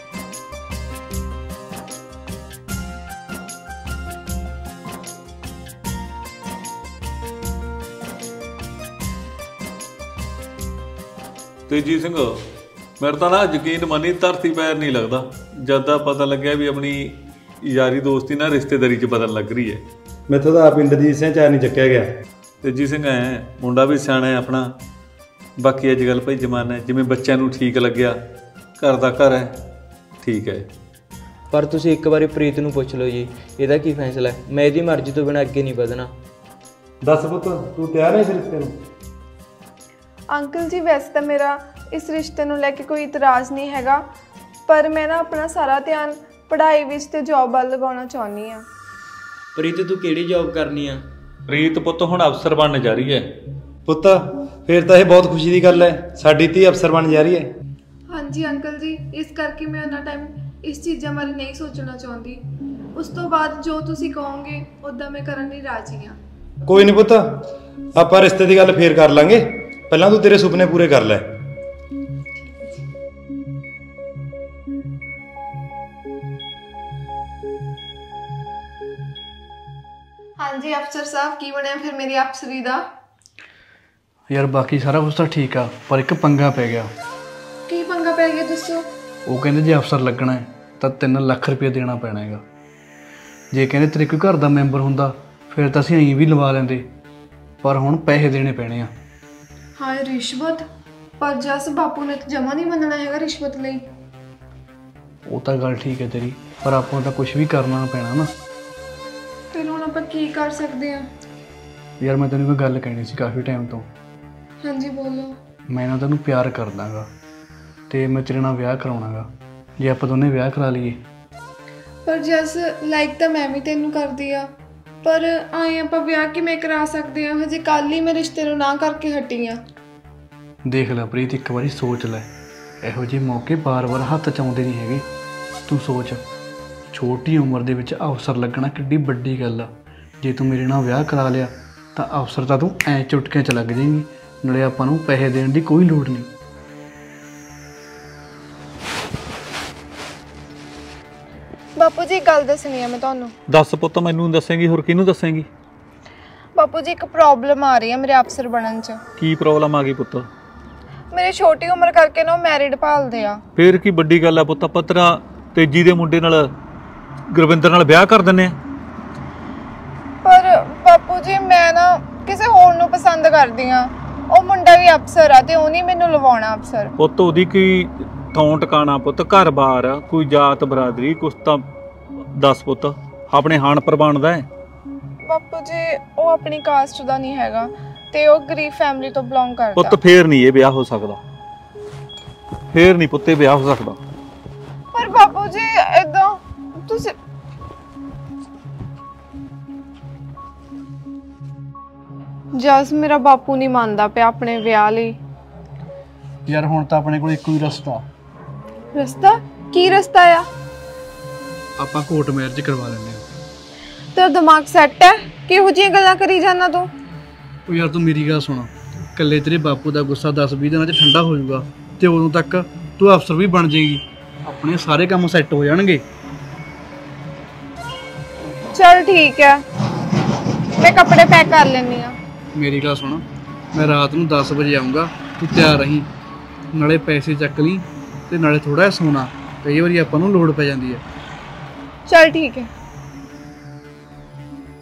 ਤੇਜੀ ਸਿੰਘ ਮੇਰੇ ਤਾਂ ਨਾ ਯਕੀਨ ਮੰਨੀ ਧਰਤੀ ਪੈਰ ਨਹੀਂ ਲੱਗਦਾ ਜਦ ਦਾ ਪਤਾ ਲੱਗਿਆ ਵੀ ਆਪਣੀ ਯਾਰੀ ਦੋਸਤੀ ਨਾ ਰਿਸ਼ਤੇਦਾਰੀ 'ਚ ਬਦਲਣ ਲੱਗ ਰਹੀ ਹੈ। ਮੈਥੋਂ ਤਾਂ ਪਿੰਡ ਦੀ ਇਸੇ ਚਾਰ ਨਹੀਂ ਚੱਕਿਆ ਗਿਆ। ਤੇਜੀ ਸਿੰਘ ਐ ਮੁੰਡਾ ਵੀ ਸਿਆਣਾ ਹੈ ਆਪਣਾ। ਬਾਕੀ ਅੱਜ ਕੱਲ੍ਹ ਭਾਈ ਜ਼ਮਾਨਾ ਜਿਵੇਂ ਬੱਚਿਆਂ ਨੂੰ ਠੀਕ ਲੱਗਿਆ, ਘਰ ਦਾ ਘਰ ਹੈ, ਠੀਕ ਹੈ। ਪਰ ਤੁਸੀਂ ਇੱਕ ਵਾਰੀ ਪ੍ਰੀਤ ਨੂੰ ਪੁੱਛ ਲਓ ਜੀ, ਇਹਦਾ ਕੀ ਫੈਸਲਾ ਹੈ। ਮੈਂ ਇਹਦੀ ਮਰਜ਼ੀ ਤੋਂ ਬਿਨਾਂ ਅੱਗੇ ਨਹੀਂ ਵਧਣਾ। ਦੱਸ ਪੁੱਤ ਤੂੰ ਤਿਆਰ ਹੈ ਇਸ ਰਿਸ਼ਤੇ ਨੂੰ? ਅੰਕਲ ਜੀ ਵੈਸੇ ਤਾਂ ਮੇਰਾ ਇਸ ਰਿਸ਼ਤੇ ਨੂੰ ਲੈ ਕੇ ਕੋਈ ਇਤਰਾਜ਼ ਨਹੀਂ ਹੈਗਾ, ਪਰ ਮੈਂ ਨਾ ਆਪਣਾ ਸਾਰਾ ਧਿਆਨ ਪੜ੍ਹਾਈ ਵਿੱਚ ਤੇ ਜੌਬ ਵੱਲ ਲਗਾਉਣਾ ਚਾਹੁੰਦੀ ਹਾਂ। ਪ੍ਰੀਤ ਤੂੰ ਕਿਹੜੀ ਜੌਬ ਕਰਨੀ ਆ? ਪ੍ਰੀਤ ਪੁੱਤ ਹੁਣ ਅਫਸਰ ਬਣਨ ਜਾ ਰਹੀ ਹੈ। ਪੁੱਤ ਫੇਰ ਤਾਂ ਇਹ ਬਹੁਤ ਖੁਸ਼ੀ ਦੀ ਗੱਲ ਹੈ। ਸਾਡੀ ਧੀ ਅਫਸਰ ਬਣ ਜਾ ਰਹੀ ਹੈ। ਹਾਂਜੀ ਅੰਕਲ ਜੀ, ਇਸ ਕਰਕੇ ਮੈਂ ਉਹਨਾਂ ਟਾਈਮ ਇਸ ਚੀਜ਼ਾਂ ਬਾਰੇ ਨਹੀਂ ਸੋਚਣਾ ਚਾਹੁੰਦੀ। ਉਸ ਤੋਂ ਬਾਅਦ ਜੋ ਤੁਸੀਂ ਕਹੋਗੇ ਉੱਦਾਂ ਮੈਂ ਕਰਨ ਲਈ ਰਾਜ਼ੀ ਹਾਂ। ਕੋਈ ਨਹੀਂ ਪੁੱਤ, ਆਪਾਂ ਰਿਸ਼ਤੇ ਦੀ ਗੱਲ ਫੇਰ ਕਰ ਲਾਂਗੇ। ਪਹਿਲਾਂ ਤੂੰ ਤੇਰੇ ਸੁਪਨੇ ਪੂਰੇ ਕਰ ਲੈ। ਹਾਂਜੀ ਅਫਸਰ ਸਾਹਿਬ, ਕੀ ਬਣਿਆ ਫਿਰ ਮੇਰੀ ਅਫਸਰੀ ਦਾ? ਯਾਰ ਬਾਕੀ ਸਾਰਾ ਕੁਛ ਤਾਂ ਠੀਕ ਆ, ਪਰ ਇੱਕ ਪੰਗਾ ਪੈ ਗਿਆ। ਕੀ ਪੰਗਾ ਪੈ ਗਿਆ ਦੱਸੋ? ਉਹ ਕਹਿੰਦੇ ਜੇ ਅਫਸਰ ਲੱਗਣਾ ਹੈ ਤਾਂ ਤਿੰਨ ਲੱਖ ਰੁਪਏ ਦੇਣਾ ਪੈਣਾ ਹੈਗਾ। ਜੇ ਕਹਿੰਦੇ ਤੇਰੇ ਕੋਈ ਘਰ ਦਾ ਮੈਂਬਰ ਹੁੰਦਾ ਫਿਰ ਤਾਂ ਅਸੀਂ ਐਂ ਵੀ ਲਵਾ ਲੈਂਦੇ, ਪਰ ਹੁਣ ਪੈਸੇ ਦੇਣੇ ਪੈਣੇ ਆ। ਹਾਏ ਰਿਸ਼ਵਤ? ਪਰ ਜਸ ਬਾਪੂ ਨੇ ਤਾਂ ਜਮਾ ਨਹੀਂ ਮੰਨਣਾ ਹੈਗਾ ਰਿਸ਼ਵਤ ਲਈ। ਉਹ ਤਾਂ ਗੱਲ ਠੀਕ ਹੈ ਤੇਰੀ, ਪਰ ਆਪਾਂ ਨੂੰ ਤਾਂ ਕੁਝ ਵੀ ਕਰਨਾ ਪੈਣਾ ਨਾ। ਫਿਰ ਹੁਣ ਆਪਾਂ ਕੀ ਕਰ ਸਕਦੇ ਹਾਂ? ਯਾਰ ਮੈਂ ਤੈਨੂੰ ਕੋਈ ਗੱਲ ਕਹਿਣੀ ਸੀ ਕਾਫੀ ਟਾਈਮ ਤੋਂ। ਹਾਂਜੀ ਬੋਲੋ। ਮੈਂ ਨਾ ਤੈਨੂੰ ਪਿਆਰ ਕਰਦਾਗਾ ਤੇ ਮੈਂ ਤੇਰੇ ਨਾਲ ਵਿਆਹ ਕਰਾਉਣਾਗਾ। ਜੇ ਆਪਾਂ ਦੋਨੇ ਵਿਆਹ ਕਰਾ ਲਈਏ। ਪਰ ਜਸ ਲਾਈਕ ਤਾਂ ਮੈਂ ਵੀ ਤੈਨੂੰ ਕਰਦੀ ਆ, ਪਰ ਆਏ ਆਪਾਂ ਵਿਆਹ ਕਿਵੇਂ ਕਰਾ ਸਕਦੇ ਆ? ਹਜੇ ਕੱਲ ਹੀ ਮੈਂ ਰਿਸ਼ਤੇ ਨੂੰ ਨਾ ਕਰਕੇ ਹਟੀ ਆ। ਦੇਖ ਲੈ ਪ੍ਰੀਤ, ਇੱਕ ਵਾਰੀ ਸੋਚ ਲੈ, ਇਹੋ ਜਿਹੇ ਮੌਕੇ ਬਾਰ-ਬਾਰ ਹੱਥ 'ਚ ਆਉਂਦੇ ਨਹੀਂ ਹੈਗੇ। ਤੂੰ ਸੋਚ, ਛੋਟੀ ਉਮਰ ਦੇ ਵਿੱਚ ਅਫਸਰ ਲੱਗਣਾ ਕਿੱਡੀ ਵੱਡੀ ਗੱਲ ਆ। ਜੇ ਤੂੰ ਮੇਰੇ ਨਾਲ ਵਿਆਹ ਕਰਾ ਲਿਆ ਤਾਂ ਅਫਸਰ ਤਾਂ ਤੂੰ ਐਂ ਚੁਟਕਿਆਂ 'ਚ ਲੱਗ ਜਾਏਂਗੀ, ਨਾਲੇ ਆਪਾਂ ਨੂੰ ਪੈਸੇ ਦੇਣ ਦੀ ਕੋਈ ਲੋੜ ਨਹੀਂ। ਬਾਪੂ ਜੀ ਇੱਕ ਗੱਲ ਦੱਸਣੀ ਆ ਮੈਂ ਤੁਹਾਨੂੰ। ਦੱਸ ਪੁੱਤ, ਮੈਨੂੰ ਦੱਸੇਂਗੀ ਹੋਰ ਕਿਹਨੂੰ ਦੱਸੇਂਗੀ? ਬਾਪੂ ਜੀ ਇੱਕ ਪ੍ਰੋਬਲਮ ਆ ਰਹੀ ਹੈ ਮੇਰੇ ਅਫਸਰ ਬਣਨ 'ਚ। ਕੀ ਪ੍ਰੋਬਲਮ ਆ ਗਈ ਪੁੱਤ? ਮੇਰੀ ਛੋਟੀ ਉਮਰ ਕਰਕੇ ਨਾ ਉਹ ਮੈਰਿਡ ਭਾਲਦੇ ਆ। ਫੇਰ ਕੀ ਵੱਡੀ ਗੱਲ ਆ ਪੁੱਤ, ਆਪਾਂ ਤੇਰਾ ਤੇਜੀ ਦੇ ਮੁੰਡੇ ਨਾਲ ਗੁਰਵਿੰਦਰ ਨਾਲ ਵਿਆਹ ਕਰ ਦਿੰਨੇ ਆ। ਪਰ ਬਾਪੂ ਜੀ ਮੈਂ ਨਾ ਕਿਸੇ ਹੋਰ ਨੂੰ ਪਸੰਦ ਕਰਦੀ ਆ। ਉਹ ਮੁੰਡਾ ਵੀ ਅਫਸਰ ਆ ਤੇ ਉਹ ਨਹੀਂ ਮੈਨੂੰ ਲਵਾਉਣਾ ਅਫਸਰ। ਪੁੱਤ ਉਹਦੀ ਕੀ ਥਾਂ ਟਿਕਾਣਾ ਪੁੱਤ, ਘਰ-ਬਾਰ ਕੋਈ ਜਾਤ ਬਰਾਦਰੀ ਕੁਛ ਤਾਂ ਦੱਸ ਪੁੱਤ, ਆਪਣੇ ਹਾਣ ਪ੍ਰਵਾਨਦਾ ਹੈ। ਬਾਪੂ ਜੀ ਉਹ ਆਪਣੀ ਕਾਸਟ ਦਾ ਨਹੀਂ ਹੈਗਾ ਤੇ ਉਹ ਗਰੀਬ ਫੈਮਿਲੀ ਤੋਂ ਬਿਲੋਂਗ ਕਰਦਾ। ਪੁੱਤ ਫੇਰ ਨਹੀਂ ਇਹ ਵਿਆਹ ਹੋ ਸਕਦਾ, ਫੇਰ ਨਹੀਂ ਪੁੱਤੇ ਵਿਆਹ ਹੋ ਸਕਦਾ। ਪਰ ਬਾਪੂ ਜੀ ਏਦਾਂ ਤੁਸੀਂ ਜਸ ਮੇਰਾ ਬਾਪੂ ਨਹੀਂ ਮੰਨਦਾ ਪਿਆ ਆਪਣੇ ਵਿਆਹ ਲਈ। ਯਾਰ ਹੁਣ ਤਾਂ ਆਪਣੇ ਕੋਲ ਇੱਕੋ ਹੀ ਰਸਤਾ। ਰਸਤਾ? ਕੀ ਰਸਤਾ ਆ? ਆਪਾਂ ਕੋਰਟ ਮੈਰਿਜ ਕਰਵਾ ਲੈਂਦੇ ਹਾਂ। ਤੇਰਾ ਦਿਮਾਗ ਸੈੱਟ ਹੈ? ਕਿਹੋ ਜਿਹੀਆਂ ਗੱਲਾਂ ਕਰੀ ਜਾਂਦਾ ਤੂੰ? ਉਹ ਯਾਰ ਤੂੰ ਮੇਰੀ ਗੱਲ ਸੁਣ, ਇਕੱਲੇ ਤੇਰੇ ਬਾਪੂ ਦਾ ਗੁੱਸਾ ਦਸ ਵੀਹ ਦਿਨਾਂ 'ਚ ਠੰਡਾ ਹੋ ਜਾਊਗਾ ਤੇ ਉਦੋਂ ਤੱਕ ਤੂੰ ਅਫਸਰ ਵੀ ਬਣ ਜਾਏਗੀ, ਆਪਣੇ ਸਾਰੇ ਕੰਮ ਸੈੱਟ ਹੋ ਜਾਣਗੇ। ਚਲ ਠੀਕ ਹੈ, ਮੈਂ ਕੱਪੜੇ ਪੈਕ ਕਰ ਲੈਂਦੀ ਆ। ਮੇਰੀ ਗੱਲ ਸੁਣ, ਮੈਂ ਰਾਤ ਨੂੰ ਦਸ ਵਜੇ ਆਊਂਗਾ, ਤੂੰ ਤਿਆਰ ਰਹੀਂ। ਨਾਲੇ ਪੈਸੇ ਚੱਕ ਲਈ ਤੇ ਨਾਲੇ ਥੋੜਾ ਜਿਹਾ ਸੋਨਾ, ਕਈ ਵਾਰੀ ਆਪਾਂ ਨੂੰ ਲੋੜ ਪੈ ਜਾਂਦੀ ਹੈ। ਚਲ ਠੀਕ ਹੈ।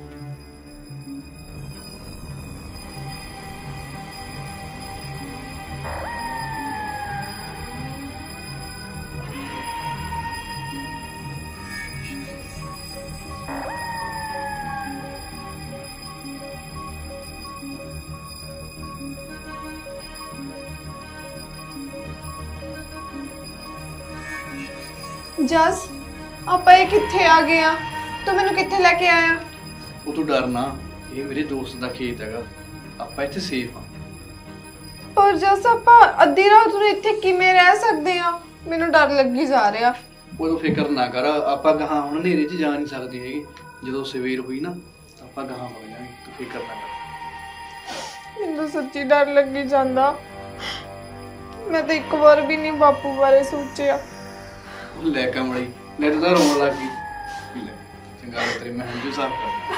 ਜਸ ਆਪਾਂ ਇਹ ਕਿੱਥੇ ਆ ਗਏ ਆ? ਤੂੰ ਮੈਨੂੰ ਕਿੱਥੇ ਲੈ ਕੇ ਆਇਆ? ਉਹ ਤੂੰ ਡਰ ਨਾ, ਇਹ ਮੇਰੇ ਦੋਸਤ ਦਾ ਖੇਤ ਹੈਗਾ, ਆਪਾਂ ਇੱਥੇ ਸੇਫ ਆ। ਪਰ ਜਸ ਆਪਾਂ ਅੱਧੀ ਰਾਤ ਨੂੰ ਇੱਥੇ ਕਿਵੇਂ ਰਹਿ ਸਕਦੇ ਆ? ਮੈਨੂੰ ਡਰ ਲੱਗੀ ਜਾ ਰਿਹਾ। ਉਦੋਂ ਫਿਕਰ ਨਾ ਕਰ, ਆਪਾਂ ਗਾਹਾਂ ਹੁਣ ਹਨੇਰੇ 'ਚ ਜਾ ਨਹੀਂ ਸਕਦੀ ਹੈਗੀ। ਜਦੋਂ ਸਵੇਰ ਹੋਈ ਨਾ ਆਪਾਂ ਗਾਹਾਂ ਹੋ ਜਾਵਾਂਗੇ, ਤੂੰ ਫਿਕਰ ਨਾ ਕਰ। ਮੈਨੂੰ ਸੱਚੀ ਡਰ ਲੱਗੀ ਜਾਂਦਾ। ਮੈਂ ਤਾਂ ਇੱਕ ਵਾਰ ਵੀ ਨਹੀਂ ਬਾਪੂ ਬਾਰੇ ਸੋਚਿਆ। ਲੈ ਕਮਲੀ, ਲੈ ਤੂੰ ਤਾਂ ਰੋਣ ਲੱਗ ਗਈ। ਲੈ ਚੰਗਾ ਲੱਗ ਤੇਰੀ, ਮੈਂ ਹੰਝੂ ਸਾਫ਼ ਕਰ।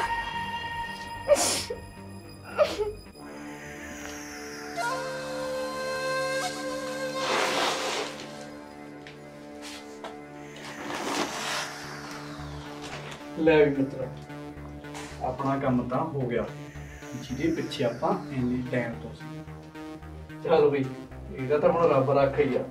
ਲੈ ਵੀ ਮਿੱਤਰਾ, ਆਪਣਾ ਕੰਮ ਤਾਂ ਹੋ ਗਿਆ ਜਿਹਦੇ ਪਿੱਛੇ ਆਪਾਂ ਇੰਨੇ ਟਾਈਮ ਤੋਂ ਸੀ। ਚਲ ਬਈ, ਇਹਦਾ ਤਾਂ ਹੁਣ ਰੱਬ ਰੱਖਾ ਹੀ ਆ।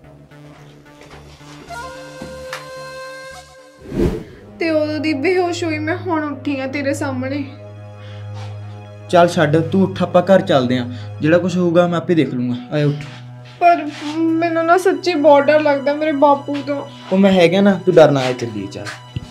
ਤੇ ਉਦੋਂ ਦੀ ਬੇਹੋਸ਼ ਹੋਈ ਮੈਂ ਹੁਣ ਉੱਠੀ ਆ ਤੇਰੇ ਸਾਹਮਣੇ। ਚੱਲ ਛੱਡ, ਤੂੰ ਉੱਠ, ਆਪਾਂ ਘਰ ਚੱਲਦੇ ਆਂ। ਜਿਹੜਾ ਕੁਝ ਹੋਊਗਾ ਮੈਂ ਆਪੇ ਦੇਖ ਲੂੰਗਾ। ਆਏ ਉੱਠ। ਪਰ ਮੈਨੂੰ ਨਾ ਸੱਚੀ ਬਹੁਤ ਡਰ ਲੱਗਦਾ ਮੇਰੇ ਬਾਪੂ ਤੋਂ। ਉਹ ਮੈਂ ਹੈਗਾ ਨਾ, ਤੂੰ ਡਰਨਾ ਆਇਆ, ਚੱਲੀਏ ਚੱਲ।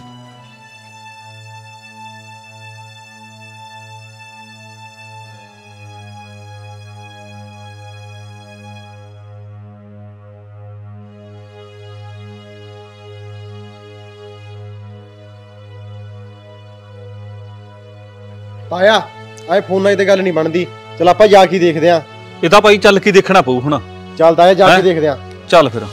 ਤਾਇਆ ਆਏ ਫੋਨਾਂ 'ਤੇ ਗੱਲ ਨਹੀਂ ਬਣਦੀ, ਚਲ ਆਪਾਂ ਜਾ ਕੇ ਦੇਖਦੇ ਆਂ। ਇਹ ਤਾਂ ਭਾਈ ਚੱਲ ਕੇ ਦੇਖਣਾ ਪਊ ਹੁਣ। ਚੱਲ ਤਾਇਆ ਜਾ ਹੈਂ? ਕੇ ਦੇਖਦੇ ਆਂ। ਚੱਲ ਫਿਰ।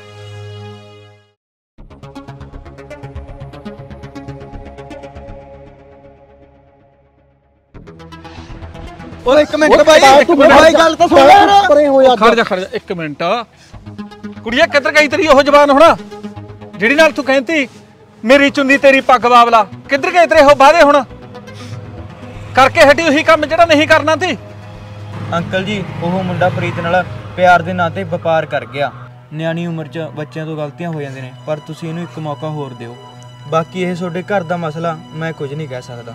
ਓਏ ਇੱਕ ਮਿੰਟ ਓਏ ਬਾਈ, ਤਾਇਆ ਤੂੰ ਬਾਈ ਗੱਲ ਤਾਂ ਸੁਣ ਯਾਰ। ਪਰੇ ਹੋ ਜਾ। ਖੜ ਜਾ ਖੜ ਜਾ ਇੱਕ ਮਿੰਟ। ਕੁੜੀਆ ਕਿੱਧਰ ਗਈ ਤੇਰੀ ਉਹ ਜ਼ਬਾਨ ਹੁਣ, ਜਿਹੜੀ ਨਾਲ ਤੂੰ ਕਹਿੰਦੀ ਮੇਰੀ ਚੁੰਨੀ ਤੇਰੀ ਪੱਗ ਬਾਬਲਾ? ਕਿੱਧਰ ਗਏ ਤੇਰੇ ਉਹ ਵਾਅਦੇ ਹੁਣ? ਕਰਕੇ ਹਟੀ ਉਹੀ ਕੰਮ ਜਿਹੜਾ ਨਹੀਂ ਕਰਨਾ ਸੀ। ਅੰਕਲ ਜੀ, ਉਹ ਮੁੰਡਾ ਪ੍ਰੀਤ ਨਾਲ ਪਿਆਰ ਦੇ ਨਾਂ ਤੇ ਵਪਾਰ ਕਰ ਗਿਆ। ਨਿਆਣੀ ਉਮਰ 'ਚ ਬੱਚਿਆਂ ਤੋਂ ਗਲਤੀਆਂ ਹੋ ਜਾਂਦੀਆਂ ਨੇ, ਪਰ ਤੁਸੀਂ ਇਹਨੂੰ ਇੱਕ ਮੌਕਾ ਹੋਰ ਦਿਓ। ਬਾਕੀ ਇਹ ਤੁਹਾਡੇ ਘਰ ਦਾ ਮਸਲਾ, ਮੈਂ ਕੁਝ ਨਹੀਂ ਕਹਿ ਸਕਦਾ।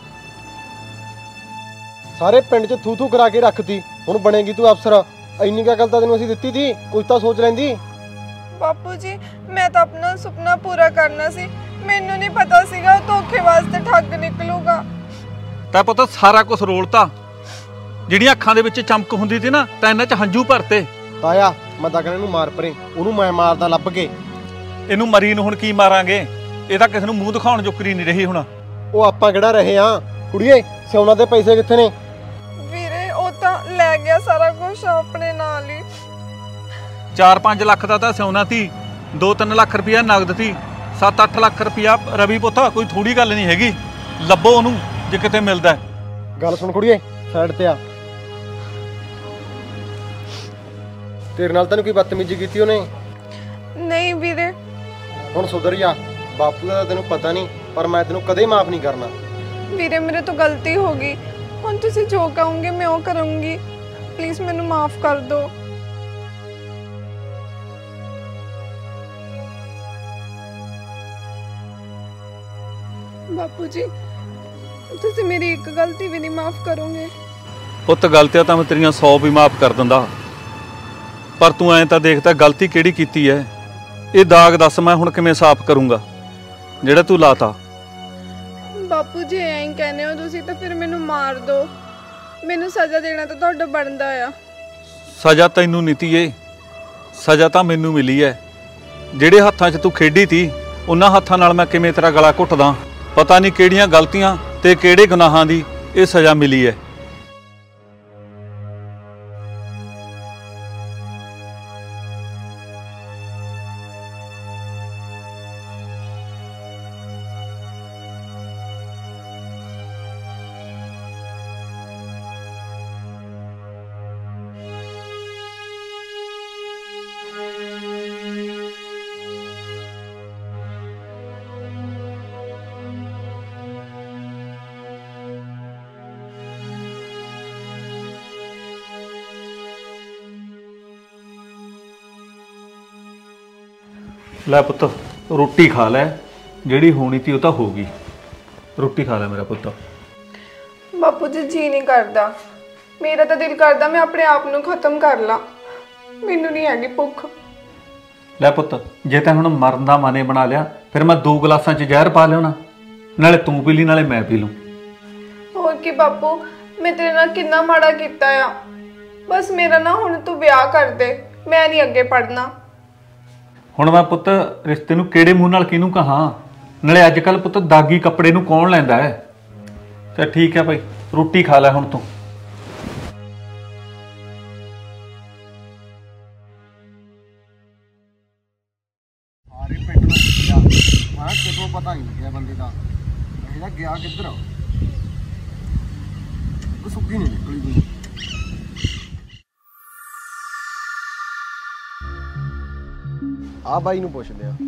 ਸਾਰੇ ਪਿੰਡ 'ਚ ਥੂ ਥੂ ਕਰਾ ਕੇ ਰੱਖਤੀ, ਹੁਣ ਬਣੇਗੀ ਤੂੰ ਅਫਸਰ। ਇੰਨੀ ਕਾ ਗੱਲ ਤਾਂ ਤੈਨੂੰ ਅਸੀਂ ਦਿੱਤੀ ਸੀ, ਕੁਝ ਤਾਂ ਸੋਚ ਲੈਂਦੀ। ਬਾਪੂ ਜੀ, ਮੈਂ ਤਾਂ ਆਪਣਾ ਸੁਪਨਾ ਪੂਰਾ ਕਰਨਾ ਸੀ। ਮੈਨੂੰ ਨਹੀਂ ਪਤਾ ਸੀਗਾ ਉਹ ਧੋਖੇ ਵਾਸਤੇ ਠੱਗ ਨਿਕਲੂਗਾ। ਤਾਂ ਪੁੱਤ ਸਾਰਾ ਕੁਝ ਰੋਲਤਾ। ਜਿਹੜੀਆਂ ਅੱਖਾਂ ਦੇ ਵਿੱਚ ਚਮਕ ਹੁੰਦੀ ਸੀ ਨਾ, ਤਾਂ ਇਹਨਾਂ 'ਚ ਹੰਝੂ ਭਰਤੇ। ਤਾਇਆ ਮੈਂ ਤਾਂ ਕਹਿੰਦਾ ਇਹਨੂੰ ਮਾਰ ਪਰੇ, ਉਹਨੂੰ ਮੈਂ ਮਾਰਦਾ ਲੱਭ ਕੇ। ਇਹਨੂੰ ਮਰੀ ਨੂੰ ਹੁਣ ਕੀ ਮਾਰਾਂਗੇ? ਇਹ ਤਾਂ ਕਿਸੇ ਨੂੰ ਮੂੰਹ ਦਿਖਾਉਣ ਜੋਕਰੀ ਨਹੀਂ ਰਹੀ ਹੁਣ। ਉਹ ਆਪਾਂ ਕਿਹੜਾ ਰਹੇ ਆ ਕੁੜੀਏ, ਸਿਉਣਾ ਦੇ ਪੈਸੇ ਕਿੱਥੇ ਨੇ? ਵੀਰੇ ਉਹ ਤਾਂ ਲੈ ਗਿਆ ਸਾਰਾ ਕੁਝ ਆਪਣੇ ਨਾਲ ਹੀ। ਚਾਰ ਪੰਜ ਲੱਖ ਦਾ ਤਾਂ ਸਿਉਣਾ ਸੀ, ਦੋ ਤਿੰਨ ਲੱਖ ਰੁਪਇਆ ਨਗਦ ਸੀ, ਸੱਤ ਅੱਠ ਲੱਖ ਰੁਪਇਆ ਰਵੀ ਪੁੱਤ ਕੋਈ ਥੋੜੀ ਗੱਲ ਨਹੀਂ ਹੈਗੀ। ਲੱਭੋ ਉਹਨੂੰ ਜੇ ਕਿਤੇ ਮਿਲਦਾ। ਗੱਲ ਸੁਣ ਕੁੜੀਏ, ਸਾਈਡ ਤੇ ਆ। ਤੇਰੇ ਨਾਲ ਤੈਨੂੰ ਕੋਈ ਬਦਤਮੀਜ਼ੀ ਕੀਤੀ ਉਹਨੇ? ਨਹੀਂ ਵੀਰੇ। ਹੁਣ ਸੁਧਰ ਜਾ। ਬਾਪੂ ਦਾ ਤੈਨੂੰ ਪਤਾ ਨਹੀਂ, ਪਰ ਮੈਂ ਤੈਨੂੰ ਕਦੇ ਮਾਫ ਨਹੀਂ ਕਰਨਾ। ਵੀਰੇ ਮੇਰੇ ਤੋਂ ਗਲਤੀ ਹੋ ਗਈ, ਹੁਣ ਤੁਸੀਂ ਜੋ ਕਹੋਗੇ ਮੈਂ ਉਹ ਕਰੂੰਗੀ। ਪਲੀਜ਼ ਮੈਨੂੰ ਮਾਫ ਕਰ ਦਿਓ। ਬਾਪੂ ਜੀ, ਤੁਸੀਂ ਮੇਰੀ ਇੱਕ ਗਲਤੀ ਵੀ ਨਹੀਂ ਮਾਫ ਕਰੋਗੇ? ਪੁੱਤ ਗਲਤੀਆਂ ਤਾਂ ਮੈਂ ਤੇਰੀਆਂ ਸੌ ਵੀ ਮਾਫ ਕਰ ਦਿੰਦਾ, ਪਰ ਤੂੰ ਐਂ ਤਾਂ ਦੇਖਦਾ ਗਲਤੀ ਕਿਹੜੀ ਕੀਤੀ ਐ। ਇਹ ਦਾਗ ਦੱਸ ਮੈਂ ਹੁਣ ਕਿਵੇਂ ਸਾਫ਼ ਕਰੂੰਗਾ ਜਿਹੜਾ ਤੂੰ ਲਾਤਾ। ਬਾਪੂ ਜੀ ਐਂ ਕਹਿੰਦੇ ਹੋ ਤੁਸੀਂ ਤਾਂ ਫਿਰ ਮੈਨੂੰ ਮਾਰ ਦਿਓ। ਮੈਨੂੰ ਸਜ਼ਾ ਦੇਣਾ ਤਾਂ ਤੁਹਾਡਾ ਬਣਦਾ ਆ। ਸਜ਼ਾ ਤੈਨੂੰ ਨਹੀਂ ਧੀਏ, ਸਜ਼ਾ ਤਾਂ ਮੈਨੂੰ ਮਿਲੀ ਐ। ਜਿਹੜੇ ਹੱਥਾਂ 'ਚ ਤੂੰ ਖੇਡੀ ਤੀ, ਉਹਨਾਂ ਹੱਥਾਂ ਨਾਲ ਮੈਂ ਕਿਵੇਂ ਤੇਰਾ ਗਲਾ ਘੁੱਟਦਾ। ਪਤਾ ਨਹੀਂ ਕਿਹੜੀਆਂ ਗਲਤੀਆਂ ਤੇ ਕਿਹੜੇ ਗੁਨਾਹਾਂ ਦੀ ਇਹ ਸਜ਼ਾ ਮਿਲੀ ਐ। ਲੈ ਪੁੱਤ ਰੋਟੀ ਖਾ ਲੈ, ਜਿਹੜੀ ਹੋਣੀ ਤੀ ਉਹ ਤਾਂ ਹੋ ਗਈ। ਰੋਟੀ ਖਾ ਲੈ ਮੇਰਾ ਪੁੱਤ। ਬਾਪੂ ਜੀ ਜੀ ਨਹੀਂ ਕਰਦਾ, ਮੇਰਾ ਤਾਂ ਦਿਲ ਕਰਦਾ ਮੈਂ ਆਪਣੇ ਆਪ ਨੂੰ ਖਤਮ ਕਰ ਲਾਂ। ਮੈਨੂੰ ਨਹੀਂ ਹੈਗੀ ਭੁੱਖ। ਲੈ ਪੁੱਤ, ਜੇ ਤੈਂ ਹੁਣ ਮਰਨ ਦਾ ਮਾਨੇ ਬਣਾ ਲਿਆ ਫਿਰ ਮੈਂ ਦੋ ਗਲਾਸਾਂ 'ਚ ਜ਼ਹਿਰ ਪਾ ਲਿਆਉਣਾ, ਨਾਲੇ ਤੂੰ ਪੀ ਲਈ ਨਾਲੇ ਮੈਂ ਪੀ ਲੂੰ। ਹੋਰ ਕੀ ਬਾਪੂ, ਮੈਂ ਤੇਰੇ ਨਾਲ ਕਿੰਨਾ ਮਾੜਾ ਕੀਤਾ ਆ। ਬਸ ਮੇਰਾ ਨਾ ਹੁਣ ਤੂੰ ਵਿਆਹ ਕਰ ਦੇ, ਮੈਂ ਨਹੀਂ ਅੱਗੇ ਪੜਨਾ। ਹੁਣ ਮੈਂ ਪੁੱਤ ਰਿਸ਼ਤੇ ਨੂੰ ਕਿਹੜੇ ਮੂੰਹ ਨਾਲ ਕਿਹਨੂੰ ਕਹਾਂ, ਨਾਲੇ ਅੱਜ ਕੱਲ ਪੁੱਤ ਦਾਗੀ ਕੱਪੜੇ ਨੂੰ ਕੌਣ ਲੈਂਦਾ ਹੈ। ਤੇ ਠੀਕ ਹੈ ਭਾਈ, ਰੋਟੀ ਖਾ ਲੈ ਹੁਣ ਤੂੰ। ਸਾਰੇ ਪਿੰਡ ਨੂੰ ਪੁੱਛਿਆ, ਮੈਂ ਕਿਹਾ ਕਿਤੋਂ ਪਤਾ ਨਹੀਂ ਲੱਗਿਆ ਬੰਦੇ ਦਾ, ਇਹਦਾ ਗਿਆ ਕਿੱਧਰ ਆ? ਕੋਈ ਸੁੱਕੀ ਨਹੀਂ ਨਿਕਲੀ ਕੋਈ। ਆ ਬਾਈ ਨੂੰ ਪੁੱਛਦੇ ਆ।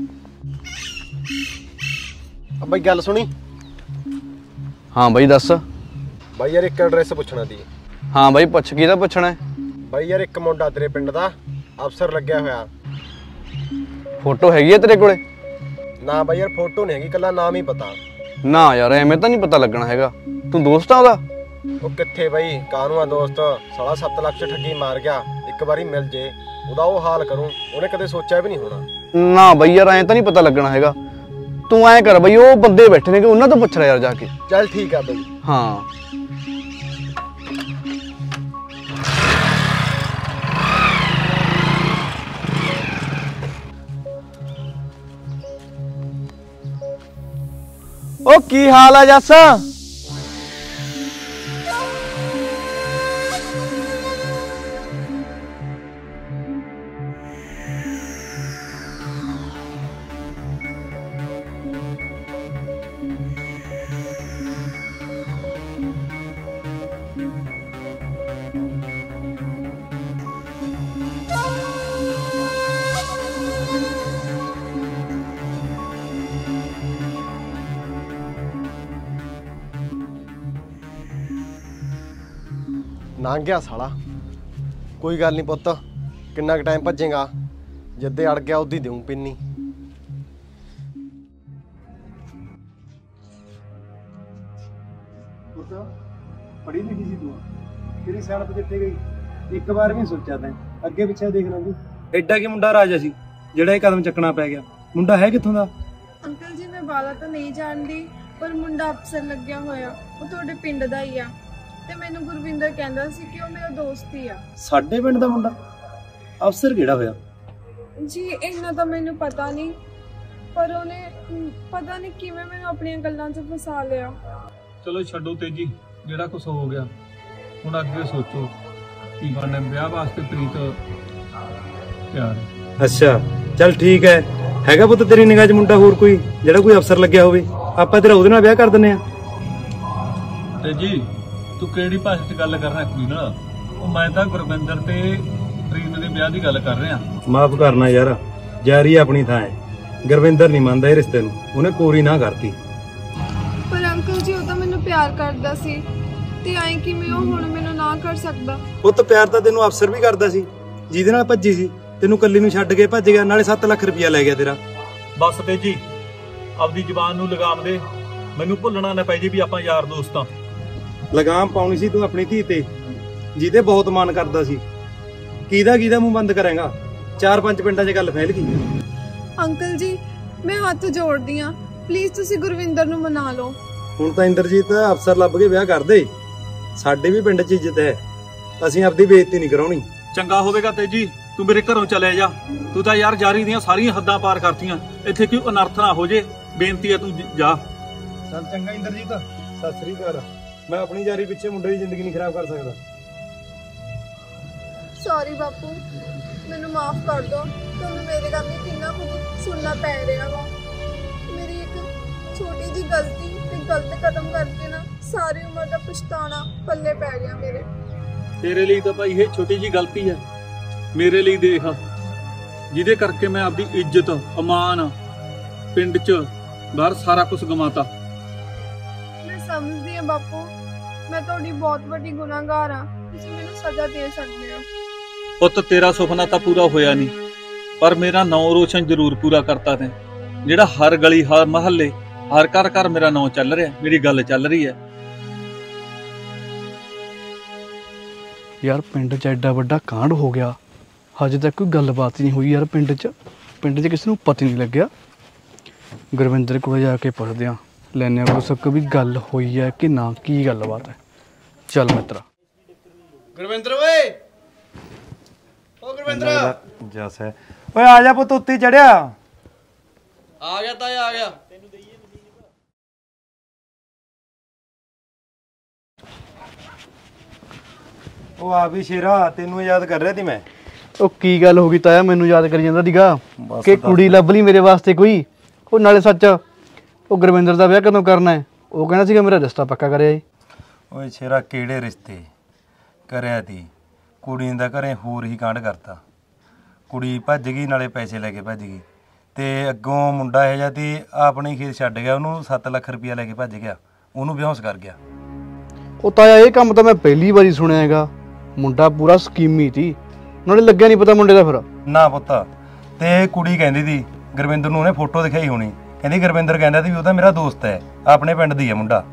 ਆ ਬਾਈ ਗੱਲ ਸੁਣੀ। ਹਾਂ ਬਾਈ ਦੱਸ। ਬਾਈ ਯਾਰ ਇੱਕ ਐਡਰੈਸ ਪੁੱਛਣਾ ਸੀ। ਹਾਂ ਬਾਈ ਪੁੱਛ, ਕਿਹਦਾ ਪੁੱਛਣਾ ਹੈ? ਬਾਈ ਯਾਰ ਇੱਕ ਮੁੰਡਾ ਤੇਰੇ ਪਿੰਡ ਦਾ ਅਫਸਰ ਲੱਗਿਆ ਹੋਇਆ। ਫੋਟੋ ਹੈਗੀ ਹੈ ਤੇਰੇ ਕੋਲੇ? ਨਾ ਬਾਈ ਯਾਰ ਫੋਟੋ ਨਹੀਂ ਹੈਗੀ, ਕੱਲਾ ਨਾਮ ਹੀ ਪਤਾ। ਨਾ ਯਾਰ ਐਵੇਂ ਤਾਂ ਨਹੀਂ ਪਤਾ ਲੱਗਣਾ ਹੈਗਾ। ਤੂੰ ਦੋਸਤ ਆ ਉਹਦਾ? ਉਹ ਕਿੱਥੇ ਬਾਈ, ਕਾਹਨੂੰ ਆ ਦੋਸਤ, ਸਾਲਾ ਸੱਤ ਲੱਖ ਚ ਠੱਗੀ ਮਾਰ ਗਿਆ। ਇੱਕ ਵਾਰੀ ਮਿਲ ਜੇ ਉਹਦਾ ਉਹ ਹਾਲ ਕਰੂੰ, ਉਹਨੇ ਕਦੇ ਸੋਚਿਆ ਵੀ ਨਹੀਂ ਹੋਣਾ। ਨਾ ਬਈ ਯਾਰ ਐਂ ਤਾਂ ਨਹੀਂ ਪਤਾ ਲੱਗਣਾ ਹੈਗਾ। ਤੂੰ ਐਂ ਕਰ ਬਈ, ਉਹ ਬੰਦੇ ਬੈਠੇ ਨੇ ਕਿ ਉਹਨਾਂ ਤੋਂ ਪੁੱਛ ਲੈ ਯਾਰ ਜਾ ਕੇ। ਚੱਲ ਠੀਕ ਆ ਬਾਈ। ਹਾਂ ਉਹ ਕੀ ਹਾਲ ਆ ਜੱਸ? ਲੰਘ ਗਿਆ ਸਾਲਾ। ਕੋਈ ਗੱਲ ਨਹੀਂ ਪੁੱਤ, ਕਿੰਨਾ ਕੁ ਟਾਈਮ ਭੱਜੇਗਾ, ਜਿੱਦੇ ਅੜ ਗਿਆ ਉਦੀ ਦੇਉਂ ਪਿੰਨੀ। ਪੁੱਤ ਪੜ੍ਹੀ ਲਿਖੀ ਸੀ ਤੂੰ, ਤੇਰੀ ਸਿਆਣਪ ਕਿੱਥੇ ਗਈ? ਇੱਕ ਵਾਰ ਵੀ ਸੋਚਿਆ ਤੈਂ ਅੱਗੇ ਪਿੱਛੇ ਦੇਖ ਲੈਂਦੀ। ਐਡਾ ਕੀ ਮੁੰਡਾ ਰਾਜਾ ਸੀ ਜਿਹੜਾ ਇਹ ਕਦਮ ਚੱਕਣਾ ਪੈ ਗਿਆ? ਮੁੰਡਾ ਹੈ ਕਿੱਥੋਂ ਦਾ? ਅੰਕਲ ਜੀ ਮੈਂ ਬਾਲਾ ਤਾਂ ਨਹੀਂ ਜਾਣਦੀ, ਪਰ ਮੁੰਡਾ ਅਫਸਰ ਲੱਗਿਆ ਹੋਇਆ, ਉਹ ਤੁਹਾਡੇ ਪਿੰਡ ਦਾ ਹੀ ਆ। ਤੇ ਮੈਨੂੰ ਗੁਰਵਿੰਦਰ ਕਹਿੰਦਾ ਸੀ ਕਿ ਉਹ ਮੇਰਾ ਦੋਸਤ ਹੀ ਆ। ਸਾਡੇ ਪਿੰਡ ਦਾ ਮੁੰਡਾ ਅਫਸਰ ਕਿਹੜਾ ਹੋਇਆ? ਜੀ ਇੰਨਾ ਤਾਂ ਮੈਨੂੰ ਪਤਾ ਨਹੀਂ, ਪਰ ਉਹਨੇ ਪਤਾ ਨਹੀਂ ਕਿਵੇਂ ਮੈਨੂੰ ਆਪਣੀਆਂ ਗੱਲਾਂ 'ਚ ਫਸਾ ਲਿਆ। ਚਲੋ ਛੱਡੋ ਤੇਜੀ, ਜਿਹੜਾ ਕੁਝ ਹੋ ਗਿਆ ਹੁਣ ਅੱਗੇ ਸੋਚੋ ਕੀ ਬਣਨਾ। ਵਿਆਹ ਵਾਸਤੇ ਪ੍ਰੀਤ ਤਿਆਰ ਹੈ। ਅੱਛਾ ਚੱਲ ਠੀਕ ਹੈ। ਹੈਗਾ ਪੁੱਤ ਤੇਰੀ ਨਿਗਾਹ 'ਚ ਮੁੰਡਾ ਹੋਰ ਕੋਈ ਜਿਹੜਾ ਕੋਈ ਅਫਸਰ ਲੱਗਿਆ ਹੋਵੇ? ਆਪਾਂ ਤੇਰਾ ਉਹਦੇ ਨਾਲ ਵਿਆਹ ਕਰ ਦਿੰਨੇ ਆ। ਤੇਜੀ ਤੂੰ ਕਿਹੜੀ ਭਾਸ਼ਾ 'ਚ ਗੱਲ ਕਰ ਰਿਹਾ ਕੁੜੀ ਨਾਲ? ਉਹ ਮੈਂ ਤਾਂ ਗੁਰਵਿੰਦਰ ਤੇ ਪ੍ਰੀਤ ਦੇ ਵਿਆਹ ਦੀ ਗੱਲ ਕਰ ਰਿਹਾ। ਮਾਫ ਕਰਨਾ ਯਾਰ, ਜਾਰੀ ਆਪਣੀ ਥਾਂ ਹੈ। ਗੁਰਵਿੰਦਰ ਨਹੀਂ ਮੰਨਦਾ ਇਹ ਰਿਸ਼ਤੇ ਨੂੰ, ਉਹਨੇ ਕੋਰੀ ਨਾ ਕਰਤੀ। ਪਰ ਅੰਕਲ ਜੀ ਉਹ ਤਾਂ ਮੈਨੂੰ ਪਿਆਰ ਕਰਦਾ ਸੀ, ਤੇ ਐਂ ਕਿਵੇਂ ਉਹ ਹੁਣ ਮੈਨੂੰ ਨਾ ਕਰ ਸਕਦਾ? ਪੁੱਤ ਪਿਆਰ ਤਾਂ ਤੈਨੂੰ ਅਫਸਰ ਵੀ ਕਰਦਾ ਸੀ ਜਿਹਦੇ ਨਾਲ ਭੱਜੀ ਸੀ, ਤੈਨੂੰ ਕੱਲੀ ਨੂੰ ਛੱਡ ਕੇ ਭੱਜ ਗਿਆ, ਨਾਲੇ ਸੱਤ ਲੱਖ ਰੁਪਇਆ ਲੈ ਗਿਆ ਤੇਰਾ। ਬਸ ਤੇਜੀ ਆਪਦੀ ਜ਼ੁਬਾਨ ਨੂੰ ਲਗਾਮ ਦੇ, ਮੈਨੂੰ ਭੁੱਲਣਾ ਨਾ ਪੈ ਜੇ ਵੀ ਆਪਾਂ ਯਾਰ ਦੋਸਤ ਆ। ਲਗਾਮ ਪਾਉਣੀ ਸੀ ਤੂੰ ਆਪਣੀ ਧੀ ਤੇ, ਜਿਹਦੇ ਬਹੁਤ ਮਾਣ ਕਰਦਾ ਸੀ। ਕਿਹਦਾ ਕਿਹਦਾ ਮੂੰਹ ਬੰਦ ਕਰੇਗਾ? ਚਾਰ ਪੰਜ ਪਿੰਡਾਂ 'ਚ ਗੱਲ ਫੈਲ ਗਈ। ਅੰਕਲ ਜੀ ਮੈਂ ਹੱਥ ਜੋੜਦੀ ਆ, ਪਲੀਜ਼ ਤੁਸੀਂ ਗੁਰਵਿੰਦਰ ਨੂੰ ਮਨਾ ਲਓ। ਹੁਣ ਤਾਂ ਇੰਦਰਜੀਤ ਅਫਸਰ ਲੱਭ ਕੇ ਵਿਆਹ ਕਰ ਦੇ। ਸਾਡੇ ਵੀ ਪਿੰਡ 'ਚ ਇੱਜ਼ਤ ਹੈ, ਅਸੀਂ ਆਪਦੀ ਬੇਇੱਜ਼ਤੀ ਨਹੀਂ ਕਰਾਉਣੀ। ਚੰਗਾ ਹੋਵੇਗਾ ਤੇਜੀ ਤੂੰ ਮੇਰੇ ਘਰੋਂ ਚਲੇ ਜਾ। ਤੂੰ ਤਾਂ ਯਾਰ ਜਾਰੀ ਦੀਆਂ ਸਾਰੀਆਂ ਹੱਦਾਂ ਪਾਰ ਕਰਤੀਆਂ, ਇੱਥੇ ਕੋਈ ਅਨਰਥ ਨਾ ਹੋ ਜੇ। ਬੇਨਤੀ ਹੈ ਤੂੰ ਜਾ। ਚੱਲ ਚੰਗਾ ਇੰਦਰਜੀਤ, ਸਤਿ ਸ੍ਰੀ ਅਕਾਲ। ਮੈਂ ਆਪਣੀ ਜਾਰੀ ਪਿੱਛੇ ਮੁੰਡੇ ਦੀ ਜ਼ਿੰਦਗੀ ਨਹੀਂ ਖਰਾਬ ਕਰ ਸਕਦਾ। ਸੌਰੀ ਬਾਪੂ, ਮੈਨੂੰ ਮਾਫ ਕਰ ਦਿਓ। ਤੁਹਾਨੂੰ ਮੇਰੇ ਕੰਮ ਹੀ ਕਿੰਨਾ ਕੁਝ ਸੁਣਨਾ ਪੈ ਰਿਹਾ ਵਾ। ਮੇਰੀ ਇੱਕ ਛੋਟੀ ਜੀ ਗਲਤੀ ਤੇ ਗਲਤ ਕਦਮ ਕਰਕੇ ਨਾ ਸਾਰੀ ਉਮਰ ਦਾ ਪਛਤਾਣਾ ਪੱਲੇ ਪੈ ਗਿਆ ਮੇਰੇ। ਤੇਰੇ ਲਈ ਤਾਂ ਭਾਈ ਇਹ ਛੋਟੀ ਜੀ ਗਲਤੀ ਹੈ, ਮੇਰੇ ਲਈ ਦੇਖ ਜਿਹਦੇ ਕਰਕੇ ਮੈਂ ਆਪਦੀ ਇੱਜ਼ਤ, ਅਮਾਨ, ਪਿੰਡ 'ਚ ਬਾਹਰ ਸਾਰਾ ਕੁਝ ਗਵਾਤਾ। ਮੈਂ ਸਮਝਦੀ ਹਾਂ ਬਾਪੂ, ਮੈਂ ਤੁਹਾਡੀ ਬਹੁਤ ਵੱਡੀ ਗੁਨਾਹਗਾਰ ਆ, ਤੁਸੀਂ ਮੈਨੂੰ ਸਜ਼ਾ ਦੇ ਸਕਦੇ ਹੋ। ਪੁੱਤ ਤੇਰਾ ਸੁਪਨਾ ਤਾਂ ਪੂਰਾ ਹੋਇਆ ਨਹੀਂ, ਪਰ ਮੇਰਾ ਨਾਂ ਰੋਸ਼ਨ ਜ਼ਰੂਰ ਪੂਰਾ ਕਰਤਾ ਤੈਂ। ਜਿਹੜਾ ਹਰ ਗਲੀ, ਹਰ ਮਹੱਲੇ, ਹਰ ਘਰ ਘਰ ਮੇਰਾ ਨਾਂ ਚੱਲ ਰਿਹਾ, ਮੇਰੀ ਗੱਲ ਚੱਲ ਰਹੀ ਹੈ। ਯਾਰ ਪਿੰਡ 'ਚ ਐਡਾ ਵੱਡਾ ਕਾਂਡ ਹੋ ਗਿਆ, ਹਜੇ ਤੱਕ ਕੋਈ ਗੱਲਬਾਤ ਨਹੀਂ ਹੋਈ ਯਾਰ ਪਿੰਡ 'ਚ। ਪਿੰਡ 'ਚ ਕਿਸੇ ਨੂੰ ਪਤਾ ਨਹੀਂ ਲੱਗਿਆ। ਗੁਰਵਿੰਦਰ ਕੋਲ ਜਾ ਕੇ ਪੁੱਛਦੇ ਆ, ਲੈਣੇ ਆ ਸੱਕ ਵੀ ਗੱਲ ਹੋਈ ਹੈ ਕਿ ਨਾ, ਕੀ ਗੱਲਬਾਤ ਹੈ। ਚੱਲ ਮਿੱਤਰਾ। ਗੁਰਵਿੰਦਰ ਓਏ, ਓ ਗੁਰਵਿੰਦਰ ਜਸ ਹੈ ਓਏ, ਆ ਜਾ ਪੁੱਤ, ਉੱਤੇ ਚੜਿਆ। ਆ ਗਿਆ ਤਾਇਆ, ਆ ਗਿਆ। ਉਹ ਆ ਵੀ ਸ਼ੇਰਾ, ਤੈਨੂੰ ਯਾਦ ਕਰ ਰਿਹਾ ਸੀ ਮੈਂ। ਉਹ ਕੀ ਗੱਲ ਹੋ ਗਈ ਤਾਇਆ, ਮੈਨੂੰ ਯਾਦ ਕਰੀ ਜਾਂਦਾ ਸੀਗਾ ਬਸ ਕਿ ਦੱਸ। ਕੁੜੀ ਲੱਭ ਲਈ ਮੇਰੇ ਵਾਸਤੇ ਕੋਈ। ਉਹ ਨਾਲੇ ਸੱਚ, ਉਹ ਗੁਰਵਿੰਦਰ ਦਾ ਵਿਆਹ ਕਦੋਂ ਕਰਨਾ ਹੈ? ਉਹ ਕਹਿੰਦਾ ਸੀਗਾ ਮੇਰਾ ਰਿਸ਼ਤਾ ਪੱਕਾ ਕਰਿਆ ਜੀ। ਓਏ ਸ਼ੇਰਾ, ਕਿਹੜੇ ਰਿਸ਼ਤੇ ਕਰਿਆ ਤੀ? ਕੁੜੀ ਦਾ ਘਰੇ ਹੋਰ ਹੀ ਕਾਂਡ ਕਰਤਾ। ਕੁੜੀ ਭੱਜ ਗਈ, ਨਾਲੇ ਪੈਸੇ ਲੈ ਕੇ ਭੱਜ ਗਈ, ਤੇ ਅੱਗੋਂ ਮੁੰਡਾ ਇਹ ਜਿਹਾ ਤੀ ਆਪਣੇ ਖੇਤ ਛੱਡ ਗਿਆ ਉਹਨੂੰ, ਸੱਤ ਲੱਖ ਰੁਪਇਆ ਲੈ ਕੇ ਭੱਜ ਗਿਆ, ਉਹਨੂੰ ਬੇਹੋਸ਼ ਕਰ ਗਿਆ। ਉਹ ਤਾਇਆ ਇਹ ਕੰਮ ਤਾਂ ਮੈਂ ਪਹਿਲੀ ਵਾਰੀ ਸੁਣਿਆ ਹੈਗਾ। ਮੁੰਡਾ ਪੂਰਾ ਸਕੀਮੀ ਸੀ, ਨਾਲੇ ਲੱਗਿਆ ਨਹੀਂ ਪਤਾ ਮੁੰਡੇ ਦਾ ਫਿਰ। ਨਾ ਪੁੱਤ, ਤੇ ਕੁੜੀ ਕਹਿੰਦੀ ਤੀ ਗੁਰਵਿੰਦਰ ਨੂੰ, ਉਹਨੇ ਫੋਟੋ ਦਿਖਾਈ ਹੋਣੀ, ਕਹਿੰਦੀ ਗੁਰਵਿੰਦਰ ਕਹਿੰਦਾ ਸੀ ਵੀ ਉਹ ਤਾਂ ਮੇਰਾ ਦੋਸਤ ਹੈ, ਆਪਣੇ ਪਿੰਡ ਦੀ ਹੈ ਮੁੰਡਾ।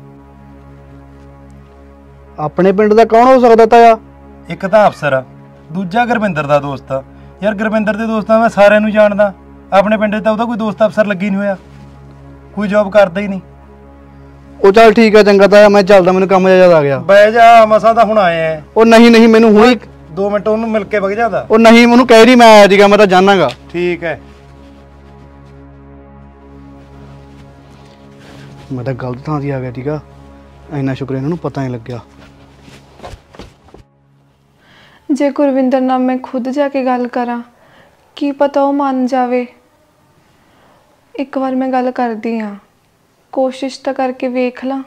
ਆਪਣੇ ਪਿੰਡ ਦਾ ਕੌਣ ਹੋ ਸਕਦਾ ਤਾਇਆ? ਇੱਕ ਤਾਂ ਅਫਸਰ ਆ, ਦੂਜਾ ਗੁਰਵਿੰਦਰ ਦਾ ਦੋਸਤ ਆ। ਯਾਰ ਗੁਰਵਿੰਦਰ ਦੇ ਦੋਸਤਾਂ ਮੈਂ ਸਾਰਿਆਂ ਨੂੰ ਜਾਣਦਾ, ਆਪਣੇ ਪਿੰਡ 'ਚ ਤਾਂ ਉਹਦਾ ਕੋਈ ਦੋਸਤ ਅਫਸਰ ਲੱਗੀ ਨਹੀਂ ਹੋਇਆ, ਕੋਈ ਜੌਬ ਕਰਦਾ ਹੀ ਨਹੀਂ। ਉਹ ਚੱਲ ਠੀਕ ਹੈ, ਚੰਗਾ ਤਾਇਆ, ਮੈਂ ਚੱਲਦਾ, ਮੈਨੂੰ ਕੰਮ ਯਾਦ ਆ ਗਿਆ। ਬਹਿ ਜਾ, ਮਸਾਂ ਤਾਂ ਹੁਣ ਆਏ ਆ। ਉਹ ਨਹੀਂ ਨਹੀਂ, ਮੈਨੂੰ ਹੁਣੀ ਦੋ ਮਿੰਟ ਉਹਨੂੰ ਮਿਲ ਕੇ ਵਗ ਜਾਂਦਾ। ਉਹ ਨਹੀਂ, ਮੈਨੂੰ ਕਹਿ ਰਹੀ ਮੈਂ ਆਇਆ ਸੀਗਾ, ਮੈਂ ਤਾਂ ਜਾਣਾਗਾ। ਠੀਕ ਹੈ। ਮੈਂ ਤਾਂ ਗਲਤ ਥਾਂ 'ਤੇ ਆ ਗਿਆ ਸੀਗਾ, ਇੰਨਾ ਸ਼ੁਕਰ ਇਹਨਾਂ ਨੂੰ ਪਤਾ ਨਹੀਂ ਲੱਗਿਆ। ਜੇ ਗੁਰਵਿੰਦਰ ਨਾਲ ਮੈਂ ਖੁਦ ਜਾ ਕੇ ਗੱਲ ਕਰਾਂ, ਕੀ ਪਤਾ ਉਹ ਮੰਨ ਜਾਵੇ। ਇੱਕ ਵਾਰ ਮੈਂ ਗੱਲ ਕਰਦੀ ਹਾਂ, ਕੋਸ਼ਿਸ਼ ਤਾਂ ਕਰਕੇ ਵੇਖ ਲਾਂ।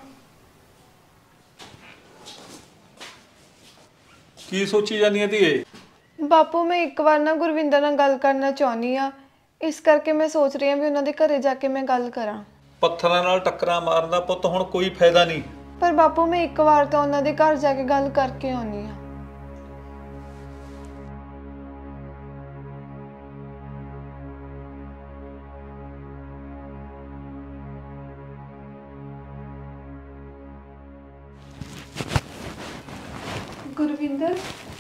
ਕੀ ਸੋਚੀ ਜਾਂਦੀ ਹੈ ਧੀਏ? ਬਾਪੂ, ਮੈਂ ਇੱਕ ਵਾਰ ਨਾ ਗੁਰਵਿੰਦਰ ਨਾਲ ਗੱਲ ਕਰਨਾ ਚਾਹੁੰਦੀ ਆ, ਇਸ ਕਰਕੇ ਮੈਂ ਸੋਚ ਰਹੀ ਹਾਂ ਵੀ ਉਹਨਾਂ ਦੇ ਘਰੇ ਜਾ ਕੇ ਮੈਂ ਗੱਲ ਕਰਾਂ। ਪੱਥਰਾਂ ਨਾਲ ਟੱਕਰਾਂ ਮਾਰਨ ਦਾ ਪੁੱਤ ਹੁਣ ਕੋਈ ਫਾਇਦਾ ਨਹੀਂ। ਪਰ ਬਾਪੂ, ਮੈਂ ਇੱਕ ਵਾਰ ਤਾਂ ਉਹਨਾਂ ਦੇ ਘਰ ਜਾ ਕੇ ਗੱਲ ਕਰਕੇ ਆਉਣੀ ਆ। ਗੁਰਵਿੰਦਰ,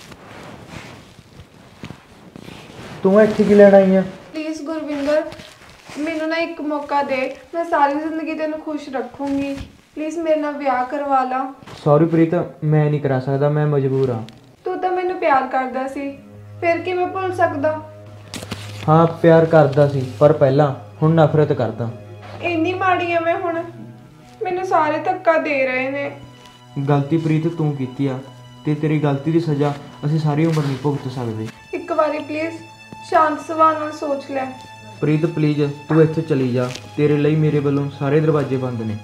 ਤੂੰ ਇੱਥੇ ਕੀ ਲੈਣ ਆਈ ਆ? ਪਲੀਜ਼ ਗੁਰਵਿੰਦਰ, ਮੈਨੂੰ ਨਾ ਇੱਕ ਮੌਕਾ ਦੇ, ਮੈਂ ਸਾਰੀ ਜ਼ਿੰਦਗੀ ਤੈਨੂੰ ਖੁਸ਼ ਰੱਖੂੰਗੀ। ਪਲੀਜ਼ ਮੇਰੇ ਨਾਲ ਵਿਆਹ ਕਰਵਾ ਲਾ। ਸੌਰੀ ਪ੍ਰੀਤ, ਮੈਂ ਨਹੀਂ ਕਰਾ ਸਕਦਾ, ਮੈਂ ਮਜਬੂਰ ਹਾਂ। ਤੂੰ ਤਾਂ ਮੈਨੂੰ ਪਿਆਰ ਕਰਦਾ ਸੀ, ਫਿਰ ਕਿਵੇਂ ਭੁੱਲ ਸਕਦਾ? ਹਾਂ, ਪਿਆਰ ਕਰਦਾ ਸੀ, ਪਰ ਪਹਿਲਾਂ, ਹੁਣ ਨਫ਼ਰਤ ਕਰਦਾ। ਇੰਨੀ ਮਾੜੀ ਆ ਮੈਂ ਹੁਣ? ਮੈਨੂੰ ਸਾਰੇ ਧੱਕਾ ਦੇ ਰਹੇ ਨੇ। ਗਲਤੀ ਪ੍ਰੀਤ ਤੂੰ ਕੀਤੀ ਆ, ਤੇ ਤੇਰੀ ਗਲਤੀ ਦੀ ਸਜ਼ਾ ਅਸੀਂ ਸਾਰੀ ਉਮਰ ਨਹੀਂ ਭੁਗਤ ਸਕਦੇ। ਇੱਕ ਵਾਰੀ ਪਲੀਜ਼ ਸ਼ਾਂਤ ਸੁਭਾਅ ਨਾਲ ਸੋਚ ਲੈ। ਪ੍ਰੀਤ ਪਲੀਜ਼, ਤੂੰ ਇੱਥੇ ਚਲੀ ਜਾ, ਤੇਰੇ ਲਈ ਮੇਰੇ ਵੱਲੋਂ ਸਾਰੇ ਦਰਵਾਜ਼ੇ ਬੰਦ ਨੇ।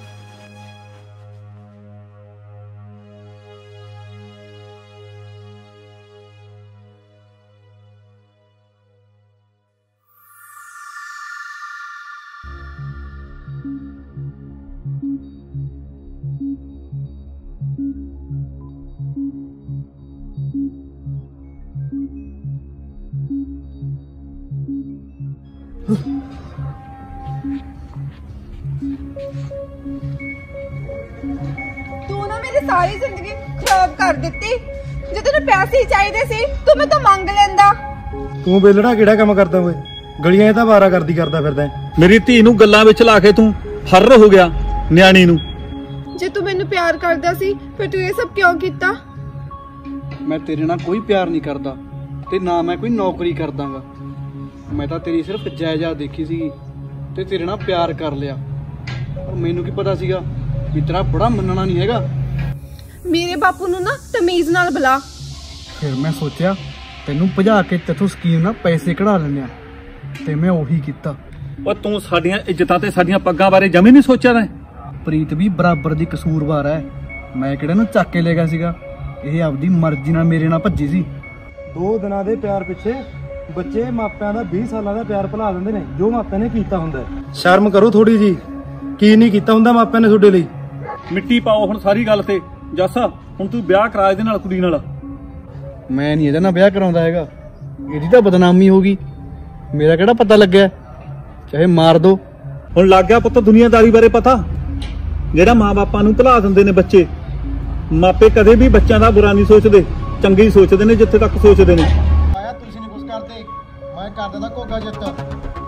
ਤੂੰ ਨਾ ਮੇਰੀ ਸਾਰੀ ਜ਼ਿੰਦਗੀ ਖਰਾਬ ਕਰ ਦਿੱਤੀ। ਜੇ ਤੈਨੂੰ ਪੈਸੇ ਹੀ ਚਾਹੀਦੇ ਸੀ ਤੂੰ ਮੇਰੇ ਤੋਂ ਮੰਗ ਲੈਂਦਾ। ਤੂੰ ਬੇਲੜਾ ਕਿਹੜਾ ਕੰਮ ਕਰਦਾ ਓਏ? ਗਲੀਆਂ 'ਚ ਤਾਂ ਵਾਰਾ ਕਰਦੀ ਕਰਦਾ ਫਿਰਦਾ। ਮੇਰੀ ਧੀ ਨੂੰ ਗੱਲਾਂ ਵਿੱਚ ਲਾ ਕੇ ਤੂੰ ਫਰਰ ਹੋ ਗਿਆ ਨਿਆਣੀ ਨੂੰ। ਜੇ ਤੂੰ ਮੈਨੂੰ ਪਿਆਰ ਕਰਦਾ ਸੀ ਫਿਰ ਤੂੰ ਇਹ ਸਭ ਕਿਉਂ ਕੀਤਾ? ਮੈਂ ਤੇਰੇ ਨਾਲ ਕੋਈ ਪਿਆਰ ਨਹੀਂ ਕਰਦਾ, ਤੇ ਨਾ ਮੈਂ ਕੋਈ ਨੌਕਰੀ ਕਰਦਾਗਾ। ਮੈਂ ਤਾਂ ਤੇਰੀ ਸਿਰਫ ਜਾਇਦਾਦ ਦੇਖੀ ਸੀਗੀ ਤੇ ਤੇਰੇ ਨਾਲ ਪਿਆਰ ਕਰ ਲਿਆ। ਪਰ ਮੈਨੂੰ ਕੀ ਪਤਾ ਸੀਗਾ ਵੀ ਤੇਰਾ ਬੜਾ ਮੰਨਣਾ ਨਹੀਂ ਹੈਗਾ। ਮੇਰੇ ਬਾਪੂ ਨੂੰ ਨਾ ਤਮੀਜ਼ ਨਾਲ ਬੁਲਾ। ਫਿਰ ਮੈਂ ਸੋਚਿਆ ਤੈਨੂੰ ਭਜਾ ਕੇ ਤੇਥੋਂ ਸਕੀਮ ਨਾਲ ਪੈਸੇ ਕਢਾ ਲੈਣੇ ਆ, ਤੇ ਮੈਂ ਉਹੀ ਕੀਤਾ। ਉਹ ਤੂੰ ਸਾਡੀਆਂ ਇੱਜ਼ਤਾਂ ਤੇ ਸਾਡੀਆਂ ਪੱਗਾਂ ਬਾਰੇ ਜਮੀ ਨਹੀਂ ਸੋਚਿਆ ਤੈਂ? ਪ੍ਰੀਤ ਵੀ ਬਰਾਬਰ ਦੀ ਕਸੂਰਵਾਰ ਹੈ। ਮੈਂ ਕਿਹੜਾ ਨੂੰ ਚੱਕ ਕੇ ਲੈ ਗਿਆ ਸੀਗਾ, ਇਹ ਆਪਦੀ ਮਰਜ਼ੀ ਨਾਲ ਮੇਰੇ ਨਾਲ ਭੱਜੀ ਸੀ। ਦੋ ਦਿਨਾਂ ਦੇ ਪਿਆਰ ਪਿੱਛੇ ਬੱਚੇ ਮਾਪਿਆਂ ਦਾ ਵੀਹ ਸਾਲਾਂ ਦਾ ਪਿਆਰ ਭੁਲਾ ਦਿੰਦੇ ਨੇ, ਜੋ ਮਾਪਿਆਂ ਨੇ ਕੀਤਾ ਹੁੰਦਾ। ਸ਼ਰਮ ਕਰੋ ਥੋੜੀ ਜੀ, ਕੀ ਨਹੀਂ ਕੀਤਾ ਹੁੰਦਾ ਮਾਪਿਆਂ ਨੇ ਤੁਹਾਡੇ ਲਈ। ਮਿੱਟੀ ਪਾਓ ਹੁਣ ਸਾਰੀ ਗੱਲ ਤੇ। ਜੱਸ, ਹੁਣ ਤੂੰ ਵਿਆਹ ਕਰਾ ਇਹਦੇ ਨਾਲ, ਕੁੜੀ ਨਾਲ। ਮੈਂ ਨਹੀਂ ਇਹਦੇ ਨਾਲ ਵਿਆਹ ਕਰਾਉਂਦਾ ਹੈਗਾ, ਇਹਦੀ ਤਾਂ ਬਦਨਾਮੀ ਹੋਗੀ। ਮੇਰਾ ਕਿਹੜਾ ਪਤਾ ਲੱਗਿਆ, ਚਾਹੇ ਮਾਰ ਦੋ। ਹੁਣ ਲੱਗ ਗਿਆ ਪੁੱਤ ਦੁਨੀਆਦਾਰੀ ਬਾਰੇ ਪਤਾ। ਜਿਹੜਾ ਮਾਂ ਬਾਪਾਂ ਨੂੰ ਭੁਲਾ ਦਿੰਦੇ ਨੇ ਬੱਚੇ, ਮਾਪੇ ਕਦੇ ਵੀ ਬੱਚਿਆਂ ਦਾ ਬੁਰਾ ਨਹੀਂ ਸੋਚਦੇ, ਚੰਗੇ ਹੀ ਸੋਚਦੇ ਨੇ ਜਿੱਥੇ ਤੱਕ ਸੋਚਦੇ ਨੇ। ਆਇਆ ਤੁਸੀਂ ਨਹੀਂ ਕੁਝ ਕਰਦੇ, ਮੈਂ ਕਰ ਦਿੰਦਾ ਘੋਗਾ ਜਿੱਤ।